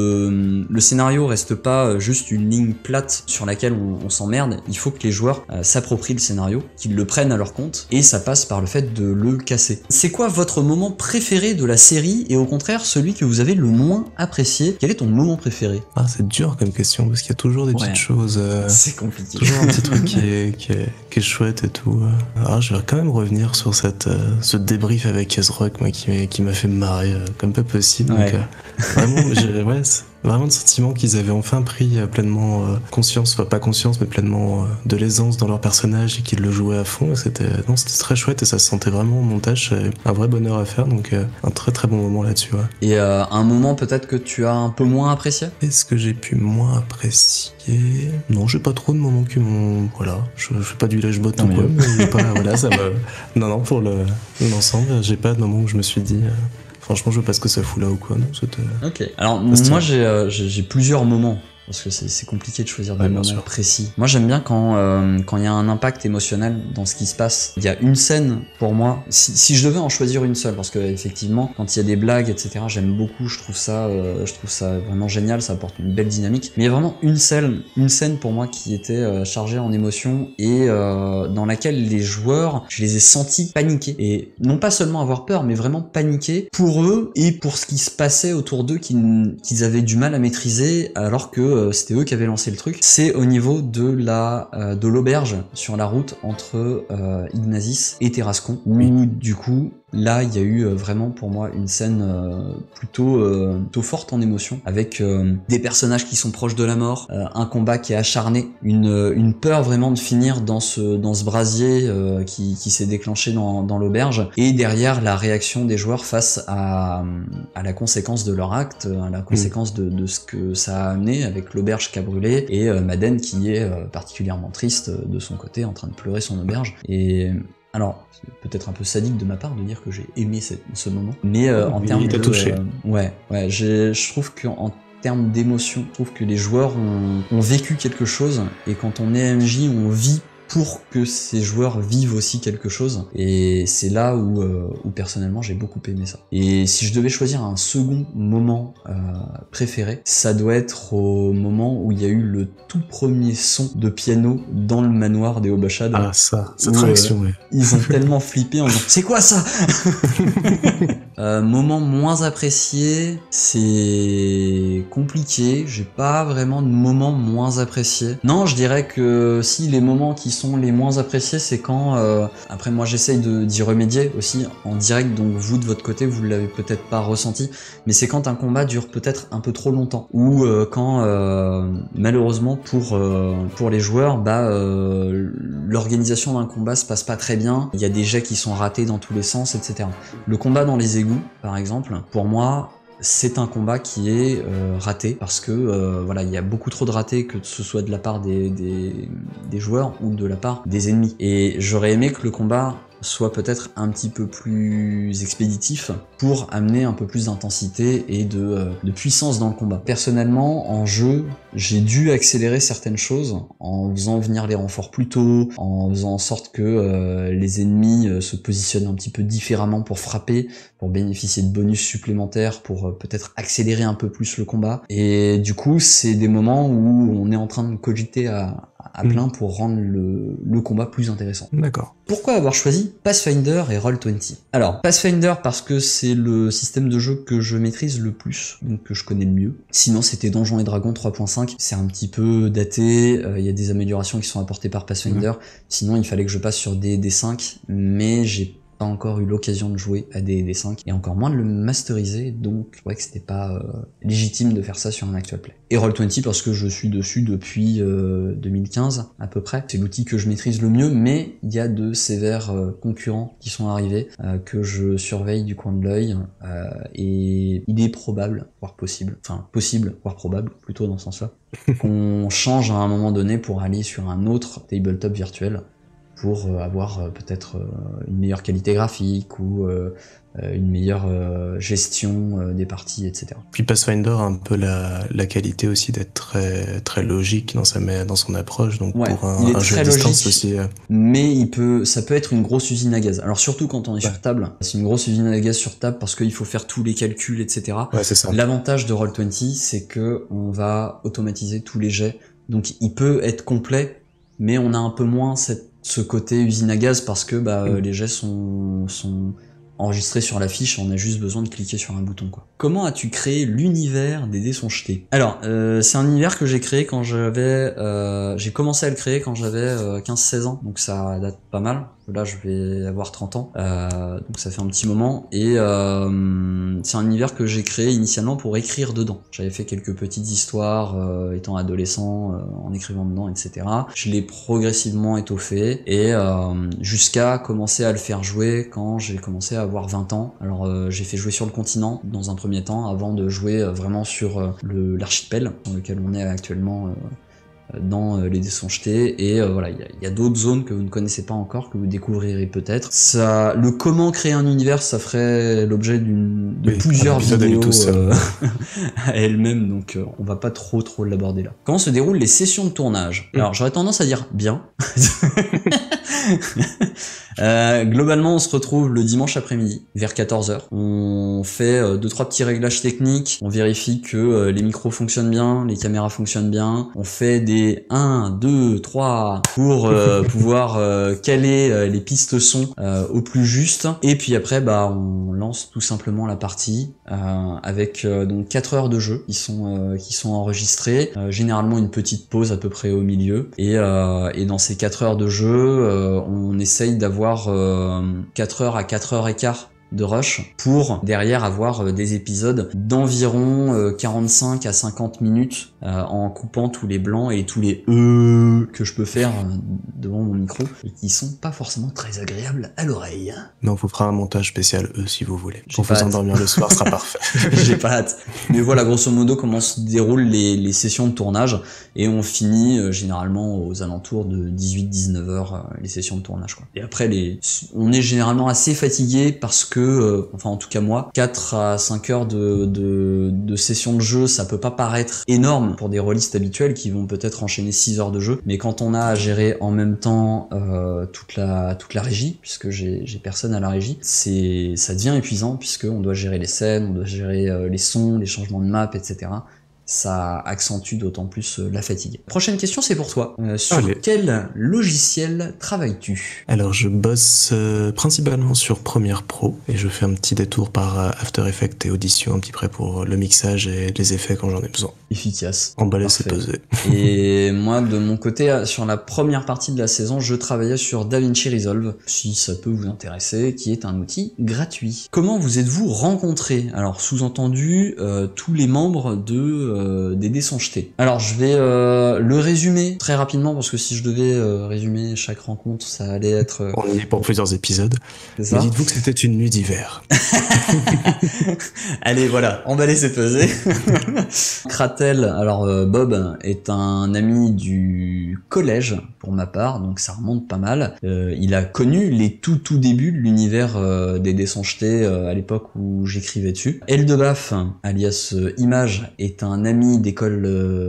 le scénario reste pas juste une ligne plate sur laquelle on s'emmerde. Il faut que les joueurs s'approprient le scénario, qu'ils le prennent à leur compte, et ça passe par le fait de le casser. C'est quoi votre moment préféré de la série, et au contraire celui que vous avez le moins apprécié? Quel est ton moment préféré? C'est dur comme question, parce qu'il y a toujours des petites choses. C'est compliqué. Toujours un petit truc qui est chouette et tout. Alors je vais quand même revenir sur ce débrief avec Ezrock, moi, qui m'a fait marrer comme pas possible. Donc, vraiment, vraiment le sentiment qu'ils avaient enfin pris pleinement conscience, enfin pas conscience, mais pleinement de l'aisance dans leur personnage, et qu'ils le jouaient à fond. C'était très chouette, et ça se sentait vraiment au montage, un vrai bonheur à faire, donc un très très bon moment là-dessus. Et un moment peut-être que tu as un peu moins apprécié? Est-ce que j'ai pu moins apprécier? Non, j'ai pas trop de moments qui m'ont... Voilà, je fais pas du lèche-botte ou quoi, mais pas, voilà, ça me... Non, pour l'ensemble, j'ai pas de moment où je me suis dit... Franchement, je veux pas ce que ça fout là ou quoi, non, c'était... Ok, alors moi j'ai plusieurs moments, parce que c'est compliqué de choisir des moments précis. Moi j'aime bien quand il y a un impact émotionnel dans ce qui se passe. Il y a une scène pour moi, si je devais en choisir une seule, parce que effectivement quand il y a des blagues etc, j'aime beaucoup, je trouve ça vraiment génial, ça apporte une belle dynamique. Mais il y a vraiment une scène pour moi qui était chargée en émotions, et dans laquelle les joueurs, je les ai sentis paniquer, et non pas seulement avoir peur, mais vraiment paniquer pour eux et pour ce qui se passait autour d'eux qu'ils avaient du mal à maîtriser, alors que c'était eux qui avaient lancé le truc. C'est au niveau de l'auberge sur la route entre Ignazis et Terrascon, où du coup Là, il y a eu vraiment pour moi une scène plutôt forte en émotion, avec des personnages qui sont proches de la mort, un combat qui est acharné, une peur vraiment de finir dans ce brasier qui s'est déclenché dans l'auberge, et derrière la réaction des joueurs face à la conséquence de leur acte, à la conséquence de ce que ça a amené avec l'auberge qui a brûlé, et Madden qui est particulièrement triste de son côté, en train de pleurer son auberge. Et alors, c'est peut-être un peu sadique de ma part de dire que j'ai aimé ce moment, mais en termes de... touché. Je trouve qu'en termes d'émotion, je trouve que les joueurs ont vécu quelque chose, et quand on est MJ, on vit pour que ces joueurs vivent aussi quelque chose, et c'est là où personnellement j'ai beaucoup aimé ça. Et si je devais choisir un second moment préféré, ça doit être au moment où il y a eu le tout premier son de piano dans le manoir des Obashad. Ah ça, cette réaction, ouais. Ils ont tellement flippé en disant « C'est quoi ça ?» Moment moins apprécié, c'est compliqué, j'ai pas vraiment de moment moins apprécié. Non, je dirais que si, les moments qui sont les moins appréciés, c'est quand, après moi j'essaye d'y remédier aussi en direct, donc vous de votre côté vous l'avez peut-être pas ressenti, mais c'est quand un combat dure peut-être un peu trop longtemps, ou quand malheureusement pour les joueurs, l'organisation d'un combat se passe pas très bien, il y a des jets qui sont ratés dans tous les sens, etc. Le combat dans les égouts, par exemple, pour moi, c'est un combat qui est raté, parce que voilà, il y a beaucoup trop de ratés, que ce soit de la part des joueurs ou de la part des ennemis. Et j'aurais aimé que le combat soit peut-être un petit peu plus expéditif pour amener un peu plus d'intensité et de puissance dans le combat. Personnellement, en jeu, j'ai dû accélérer certaines choses en faisant venir les renforts plus tôt, en faisant en sorte que les ennemis se positionnent un petit peu différemment pour frapper, pour bénéficier de bonus supplémentaires, pour peut-être accélérer un peu plus le combat. Et du coup, c'est des moments où on est en train de cogiter à plein pour rendre le combat plus intéressant. D'accord. Pourquoi avoir choisi Pathfinder et Roll20 ? Alors, Pathfinder parce que c'est le système de jeu que je maîtrise le plus, donc que je connais le mieux. Sinon, c'était Donjons et Dragons 3.5, c'est un petit peu daté, il y a des améliorations qui sont apportées par Pathfinder. Sinon, il fallait que je passe sur D&D 5, mais j'ai pas encore eu l'occasion de jouer à D&D 5 et encore moins de le masteriser, donc je trouvais que c'était pas légitime de faire ça sur un actual play. Et Roll20 parce que je suis dessus depuis 2015 à peu près. C'est l'outil que je maîtrise le mieux, mais il y a de sévères concurrents qui sont arrivés que je surveille du coin de l'œil, et il est probable, voire possible, voire probable plutôt dans ce sens-là, qu'on change à un moment donné pour aller sur un autre tabletop virtuel, pour avoir peut-être une meilleure qualité graphique ou une meilleure gestion des parties, etc. Puis Pathfinder a un peu la qualité aussi d'être très, très logique dans son approche, donc ouais, pour un jeu à distance aussi. Mais ça peut être une grosse usine à gaz. Alors surtout quand on est sur table, c'est une grosse usine à gaz sur table parce qu'il faut faire tous les calculs, etc. Ouais, c'est ça. L'avantage de Roll20, c'est que on va automatiser tous les jets, donc il peut être complet, mais on a un peu moins ce côté usine à gaz parce que les jets sont enregistrés sur la fiche, on a juste besoin de cliquer sur un bouton, quoi. Comment as-tu créé l'univers des dés sont jetés ? Alors, c'est un univers que j'ai créé quand j'ai commencé à le créer quand j'avais 15-16 ans, donc ça date pas mal. Là, je vais avoir 30 ans, donc ça fait un petit moment, et c'est un univers que j'ai créé initialement pour écrire dedans. J'avais fait quelques petites histoires étant adolescent, en écrivant dedans, etc. Je l'ai progressivement étoffé, et jusqu'à commencer à le faire jouer quand j'ai commencé à avoir 20 ans. Alors j'ai fait jouer sur le continent dans un premier temps, avant de jouer vraiment sur l'archipel dans lequel on est actuellement, dans les dés sont jetés, et voilà, il y a d'autres zones que vous ne connaissez pas encore, que vous découvrirez peut-être. Ça, le comment créer un univers, ça ferait l'objet de plusieurs vidéos à elle-même, donc on va pas trop l'aborder là. Comment se déroulent les sessions de tournage ? Alors j'aurais tendance à dire bien. Globalement, on se retrouve le dimanche après-midi vers 14h. On fait 2-3 petits réglages techniques, on vérifie que les micros fonctionnent bien, les caméras fonctionnent bien, on fait des 1, 2, 3 pour pouvoir caler les pistes son au plus juste, et puis après on lance tout simplement la partie avec donc 4 heures de jeu qui sont enregistrées, généralement une petite pause à peu près au milieu, et dans ces 4 heures de jeu on essaye d'avoir 4 heures à 4 heures et quart de rush pour derrière avoir des épisodes d'environ 45 à 50 minutes en coupant tous les blancs et tous les que je peux faire devant mon micro et qui sont pas forcément très agréables à l'oreille. Non, vous fera un montage spécial si vous voulez. Pour vous endormir le soir sera parfait. J'ai pas hâte. Mais voilà, grosso modo, comment se déroulent les sessions de tournage, et on finit généralement aux alentours de 18-19 heures les sessions de tournage, quoi. Et après, on est généralement assez fatigué parce que, enfin en tout cas moi, 4 à 5 heures de session de jeu, ça peut pas paraître énorme pour des rôlistes habituels qui vont peut-être enchaîner 6 heures de jeu, mais quand on a à gérer en même temps toute la régie, puisque j'ai personne à la régie, ça devient épuisant, puisque on doit gérer les scènes, on doit gérer les sons, les changements de map, etc. Ça accentue d'autant plus la fatigue. Prochaine question, c'est pour toi. Sur quel logiciel travailles-tu? Alors, je bosse principalement sur Premiere Pro, et je fais un petit détour par After Effects et Audition, un petit près pour le mixage et les effets quand j'en ai besoin. Efficace. Emballé, c'est pesé. Et moi, de mon côté, sur la première partie de la saison, je travaillais sur DaVinci Resolve, si ça peut vous intéresser, qui est un outil gratuit. Comment vous êtes-vous rencontrés? Alors, sous-entendu, tous les membres des dés sont jetés. Alors, je vais le résumer très rapidement, parce que si je devais résumer chaque rencontre, ça allait être... On y est pour plusieurs épisodes. Mais dites-vous que c'était une nuit d'hiver. Allez, voilà, emballé, c'est pesé. Kratel, alors Bob est un ami du collège pour ma part, donc ça remonte pas mal. Il a connu les tout débuts de l'univers des dés sont jetés à l'époque où j'écrivais dessus. Eldebaf, alias Image, est un ami d'école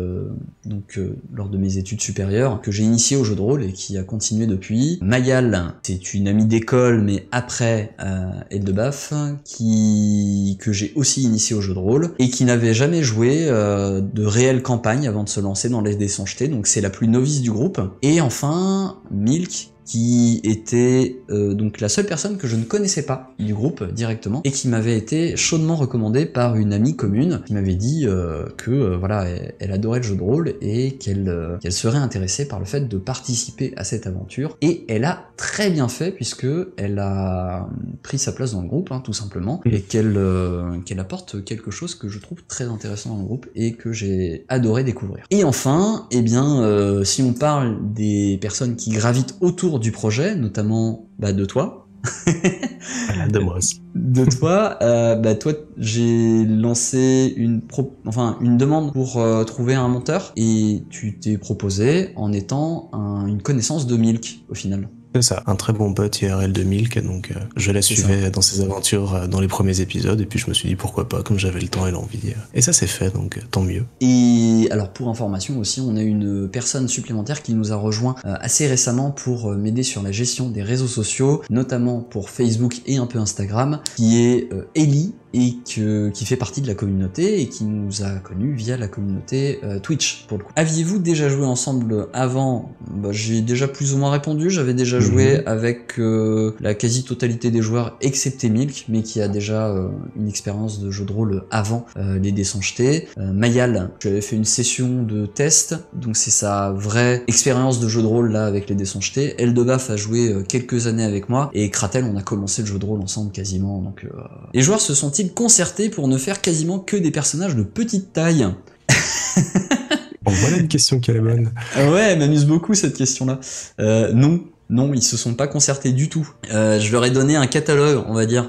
lors de mes études supérieures que j'ai initié au jeu de rôle et qui a continué depuis. Mayal, c'est une amie d'école mais après Eldebaf que j'ai aussi initié au jeu de rôle et qui n'avait jamais joué de réelle campagne avant de se lancer dans les dés sont jetés, donc c'est la plus novice du groupe. Et enfin Milk, qui était donc la seule personne que je ne connaissais pas du groupe directement et qui m'avait été chaudement recommandée par une amie commune qui m'avait dit que voilà, elle adorait le jeu de rôle et qu'elle serait intéressée par le fait de participer à cette aventure, et elle a très bien fait puisque elle a pris sa place dans le groupe, tout simplement, et qu'elle apporte quelque chose que je trouve très intéressant dans le groupe et que j'ai adoré découvrir. Et enfin, eh bien, si on parle des personnes qui gravitent autour du projet, notamment de toi. De moi aussi. De toi, toi, j'ai lancé une demande pour trouver un monteur et tu t'es proposé en étant une connaissance de Milk au final. C'est ça, un très bon pote IRL de Milk, donc je la suivais dans ses aventures dans les premiers épisodes, et puis je me suis dit pourquoi pas, comme j'avais le temps et l'envie. Et ça s'est fait, donc tant mieux. Et alors pour information aussi, on a une personne supplémentaire qui nous a rejoint assez récemment pour m'aider sur la gestion des réseaux sociaux, notamment pour Facebook et un peu Instagram, qui est Ellie, et qui fait partie de la communauté et qui nous a connus via la communauté Twitch pour le coup. Aviez-vous déjà joué ensemble avant? J'ai déjà plus ou moins répondu, j'avais déjà joué avec la quasi-totalité des joueurs excepté Milk, mais qui a déjà une expérience de jeu de rôle avant les dés sont jetés. Mayal, j'avais fait une session de test, donc c'est sa vraie expérience de jeu de rôle là avec les dés sont jetés. Eldebaf a joué quelques années avec moi, et Kratel, on a commencé le jeu de rôle ensemble quasiment, donc les joueurs se sont-ils concertés pour ne faire quasiment que des personnages de petite taille? Bon, voilà une question qui est la bonne. Ouais, elle m'amuse beaucoup cette question-là. Non, ils se sont pas concertés du tout. Je leur ai donné un catalogue, on va dire,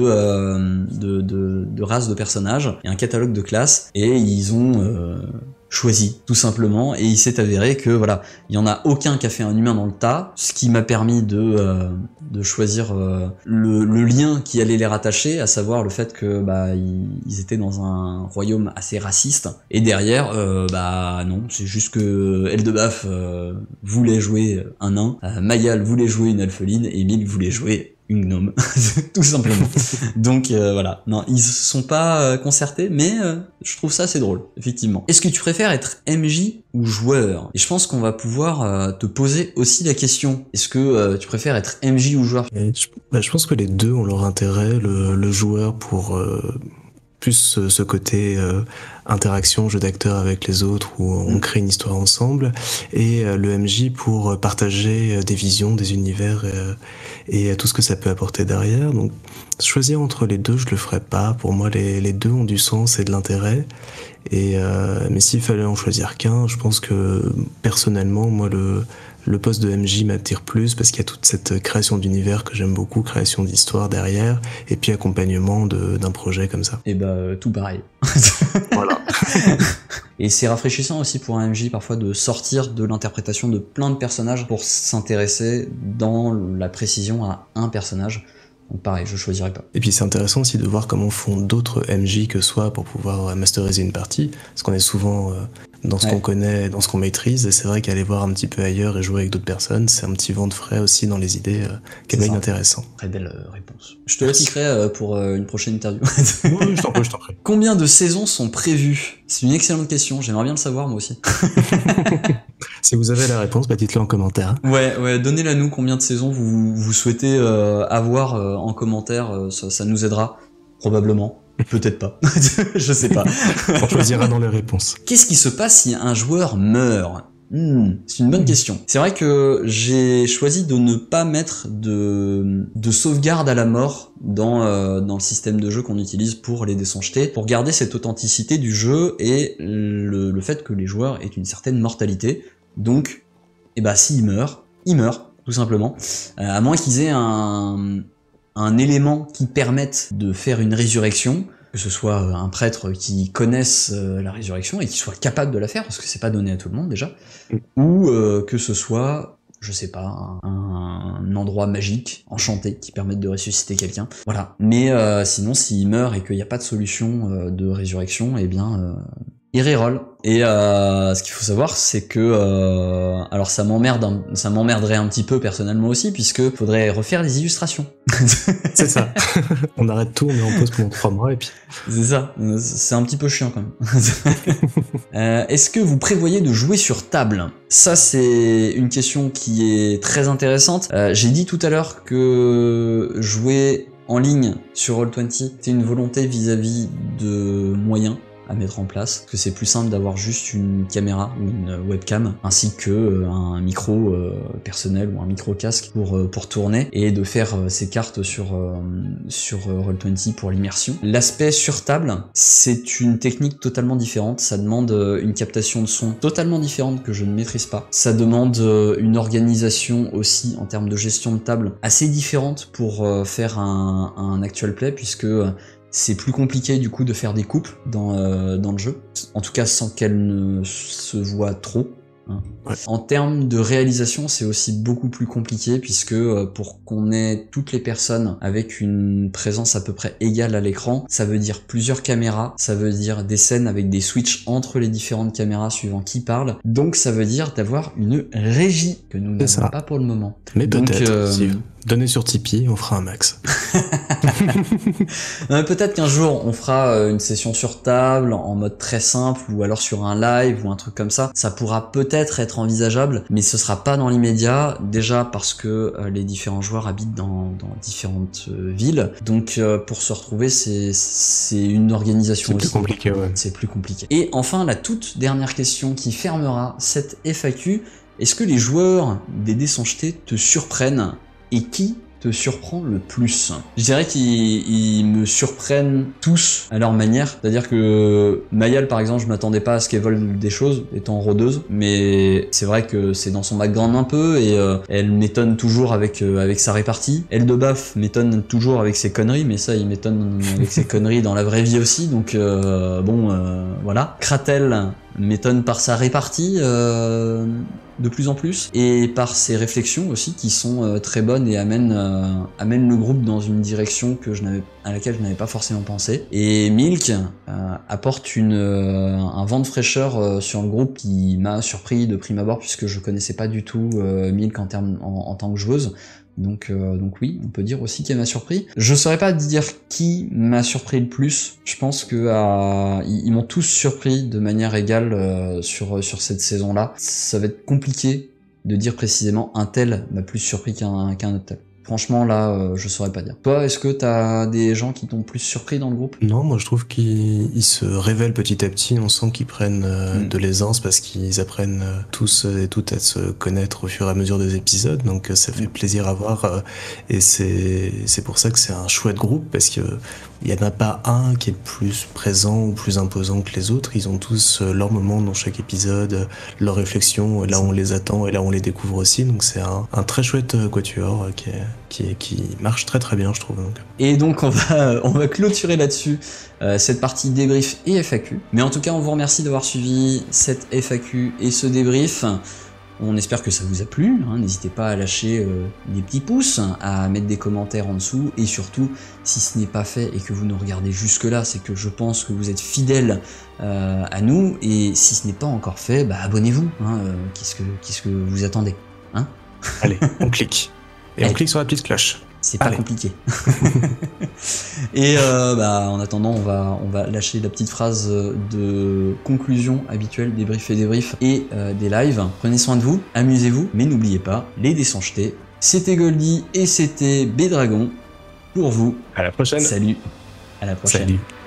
de races de personnages et un catalogue de classes, et ils ont choisi, tout simplement, et il s'est avéré que voilà, il y en a aucun qui a fait un humain dans le tas, ce qui m'a permis de choisir le lien qui allait les rattacher, à savoir le fait que ils étaient dans un royaume assez raciste, et derrière non, c'est juste que Eldebaf voulait jouer un nain, Mayal voulait jouer une alpheline, et Emile voulait jouer une gnome, tout simplement. Donc voilà, non, ils se sont pas concertés, mais je trouve ça assez drôle, effectivement. Est-ce que tu préfères être MJ ou joueur? Et je pense qu'on va pouvoir te poser aussi la question. Est-ce que tu préfères être MJ ou joueur? Je pense que les deux ont leur intérêt. Le joueur pour plus ce côté interaction, jeu d'acteur avec les autres, où on crée une histoire ensemble, et le MJ pour partager des visions, des univers et tout ce que ça peut apporter derrière. Donc choisir entre les deux, je le ferais pas. Pour moi, les deux ont du sens et de l'intérêt. Mais s'il fallait en choisir qu'un, je pense que personnellement, moi, le poste de MJ m'attire plus parce qu'il y a toute cette création d'univers que j'aime beaucoup, création d'histoire derrière, et puis accompagnement d'un projet comme ça. Et tout pareil. Voilà. Et c'est rafraîchissant aussi pour un MJ parfois de sortir de l'interprétation de plein de personnages pour s'intéresser dans la précision à un personnage. Donc pareil, je choisirais pas. Et puis c'est intéressant aussi de voir comment font d'autres MJ que soi pour pouvoir masteriser une partie, parce qu'on est souvent dans ce qu'on connaît, dans ce qu'on maîtrise, et c'est vrai qu'aller voir un petit peu ailleurs et jouer avec d'autres personnes, c'est un petit vent de frais aussi dans les idées qui est intéressant. Très belle réponse. Je te la piquerai pour une prochaine interview. Oui, je t'en prie. Combien de saisons sont prévues? C'est une excellente question, j'aimerais bien le savoir moi aussi. Si vous avez la réponse, dites-le en commentaire. Ouais, donnez-la nous, combien de saisons vous souhaitez avoir en commentaire, ça nous aidera, probablement. Peut-être pas, je sais pas. On choisira dans les réponses. Qu'est-ce qui se passe si un joueur meurt? C'est une bonne question. C'est vrai que j'ai choisi de ne pas mettre de sauvegarde à la mort dans le système de jeu qu'on utilise pour les dés sont jetés, pour garder cette authenticité du jeu et le fait que les joueurs aient une certaine mortalité. Donc, s'il meurt, tout simplement. À moins qu'ils aient un élément qui permette de faire une résurrection, que ce soit un prêtre qui connaisse la résurrection et qui soit capable de la faire, parce que c'est pas donné à tout le monde déjà, ou que ce soit, je sais pas, un endroit magique, enchanté, qui permette de ressusciter quelqu'un. Voilà. Mais sinon, s'il meurt et qu'il n'y a pas de solution de résurrection, il reroll. Et ce qu'il faut savoir, c'est que alors ça m'emmerderait un petit peu personnellement aussi, puisque faudrait refaire les illustrations. C'est ça. On arrête tout, on met en pause pendant 3 mois et puis. C'est ça. C'est un petit peu chiant quand même. Est-ce que vous prévoyez de jouer sur table? Ça, c'est une question qui est très intéressante. J'ai dit tout à l'heure que jouer en ligne sur Roll20, c'était une volonté vis-à-vis de moyens à mettre en place, parce que c'est plus simple d'avoir juste une caméra ou une webcam, ainsi que un micro personnel ou un micro casque pour tourner, et de faire ces cartes sur Roll20 pour l'immersion. L'aspect sur table, c'est une technique totalement différente, ça demande une captation de son totalement différente que je ne maîtrise pas, ça demande une organisation aussi en termes de gestion de table assez différente pour faire un actual play, puisque c'est plus compliqué du coup de faire des coupes dans le jeu, en tout cas sans qu'elles ne se voient trop. Ouais. En termes de réalisation, c'est aussi beaucoup plus compliqué, puisque pour qu'on ait toutes les personnes avec une présence à peu près égale à l'écran, ça veut dire plusieurs caméras, ça veut dire des scènes avec des switches entre les différentes caméras suivant qui parle, donc ça veut dire d'avoir une régie que nous n'avons pas pour le moment. Mais peut-être, si donnez sur Tipeee, on fera un max. Peut-être qu'un jour on fera une session sur table en mode très simple, ou alors sur un live ou un truc comme ça. Ça pourra peut-être être envisageable, mais ce sera pas dans l'immédiat, déjà parce que les différents joueurs habitent dans différentes villes, donc pour se retrouver c'est une organisation aussi. C'est plus compliqué, ouais. C'est plus compliqué. Et enfin, la toute dernière question qui fermera cette FAQ, est-ce que les joueurs des dés sont jetés te surprennent, et qui te surprend le plus? Je dirais qu'ils me surprennent tous à leur manière, c'est-à-dire que Mayal par exemple, je m'attendais pas à ce qu'elle vole des choses étant rôdeuse, mais c'est vrai que c'est dans son background un peu, et elle m'étonne toujours avec sa répartie. Eldebaf m'étonne toujours avec ses conneries, mais ça il m'étonne avec ses conneries dans la vraie vie aussi, donc voilà. Kratel m'étonne par sa répartie de plus en plus, et par ses réflexions aussi qui sont très bonnes et amènent le groupe dans une direction à laquelle je n'avais pas forcément pensé. Et Milk apporte un vent de fraîcheur sur le groupe qui m'a surpris de prime abord, puisque je connaissais pas du tout Milk en tant que joueuse. Donc oui, on peut dire aussi qu'elle m'a surpris. Je saurais pas dire qui m'a surpris le plus. Je pense que ils m'ont tous surpris de manière égale sur cette saison-là. Ça va être compliqué de dire précisément un tel m'a plus surpris qu'un autre tel. Franchement, là, je saurais pas dire. Toi, est-ce que t'as des gens qui t'ont plus surpris dans le groupe? Non, moi je trouve qu'ils se révèlent petit à petit, on sent qu'ils prennent de l'aisance parce qu'ils apprennent tous et toutes à se connaître au fur et à mesure des épisodes, donc ça fait plaisir à voir et c'est pour ça que c'est un chouette groupe parce que il n'y en a pas un qui est plus présent ou plus imposant que les autres, ils ont tous leur moment dans chaque épisode, leurs réflexions, là on les attend et là on les découvre aussi, donc c'est un très chouette quatuor qui marche très très bien je trouve. Donc. Et donc on va clôturer là-dessus cette partie débrief et FAQ. Mais en tout cas on vous remercie d'avoir suivi cette FAQ et ce débrief. On espère que ça vous a plu, hein. N'hésitez pas à lâcher des petits pouces, à mettre des commentaires en dessous, et surtout, si ce n'est pas fait et que vous nous regardez jusque là, c'est que je pense que vous êtes fidèles à nous, et si ce n'est pas encore fait, bah abonnez-vous, hein, qu'est-ce que vous attendez, hein? Allez, on clique. Et on clique sur la petite cloche. C'est pas compliqué. Et en attendant, on va lâcher la petite phrase de conclusion habituelle des briefs et débriefs et des lives. Prenez soin de vous, amusez-vous, mais n'oubliez pas, les dés sont jetés. C'était Goldie et c'était B-Dragon pour vous. À la prochaine. Salut, à la prochaine. Salut.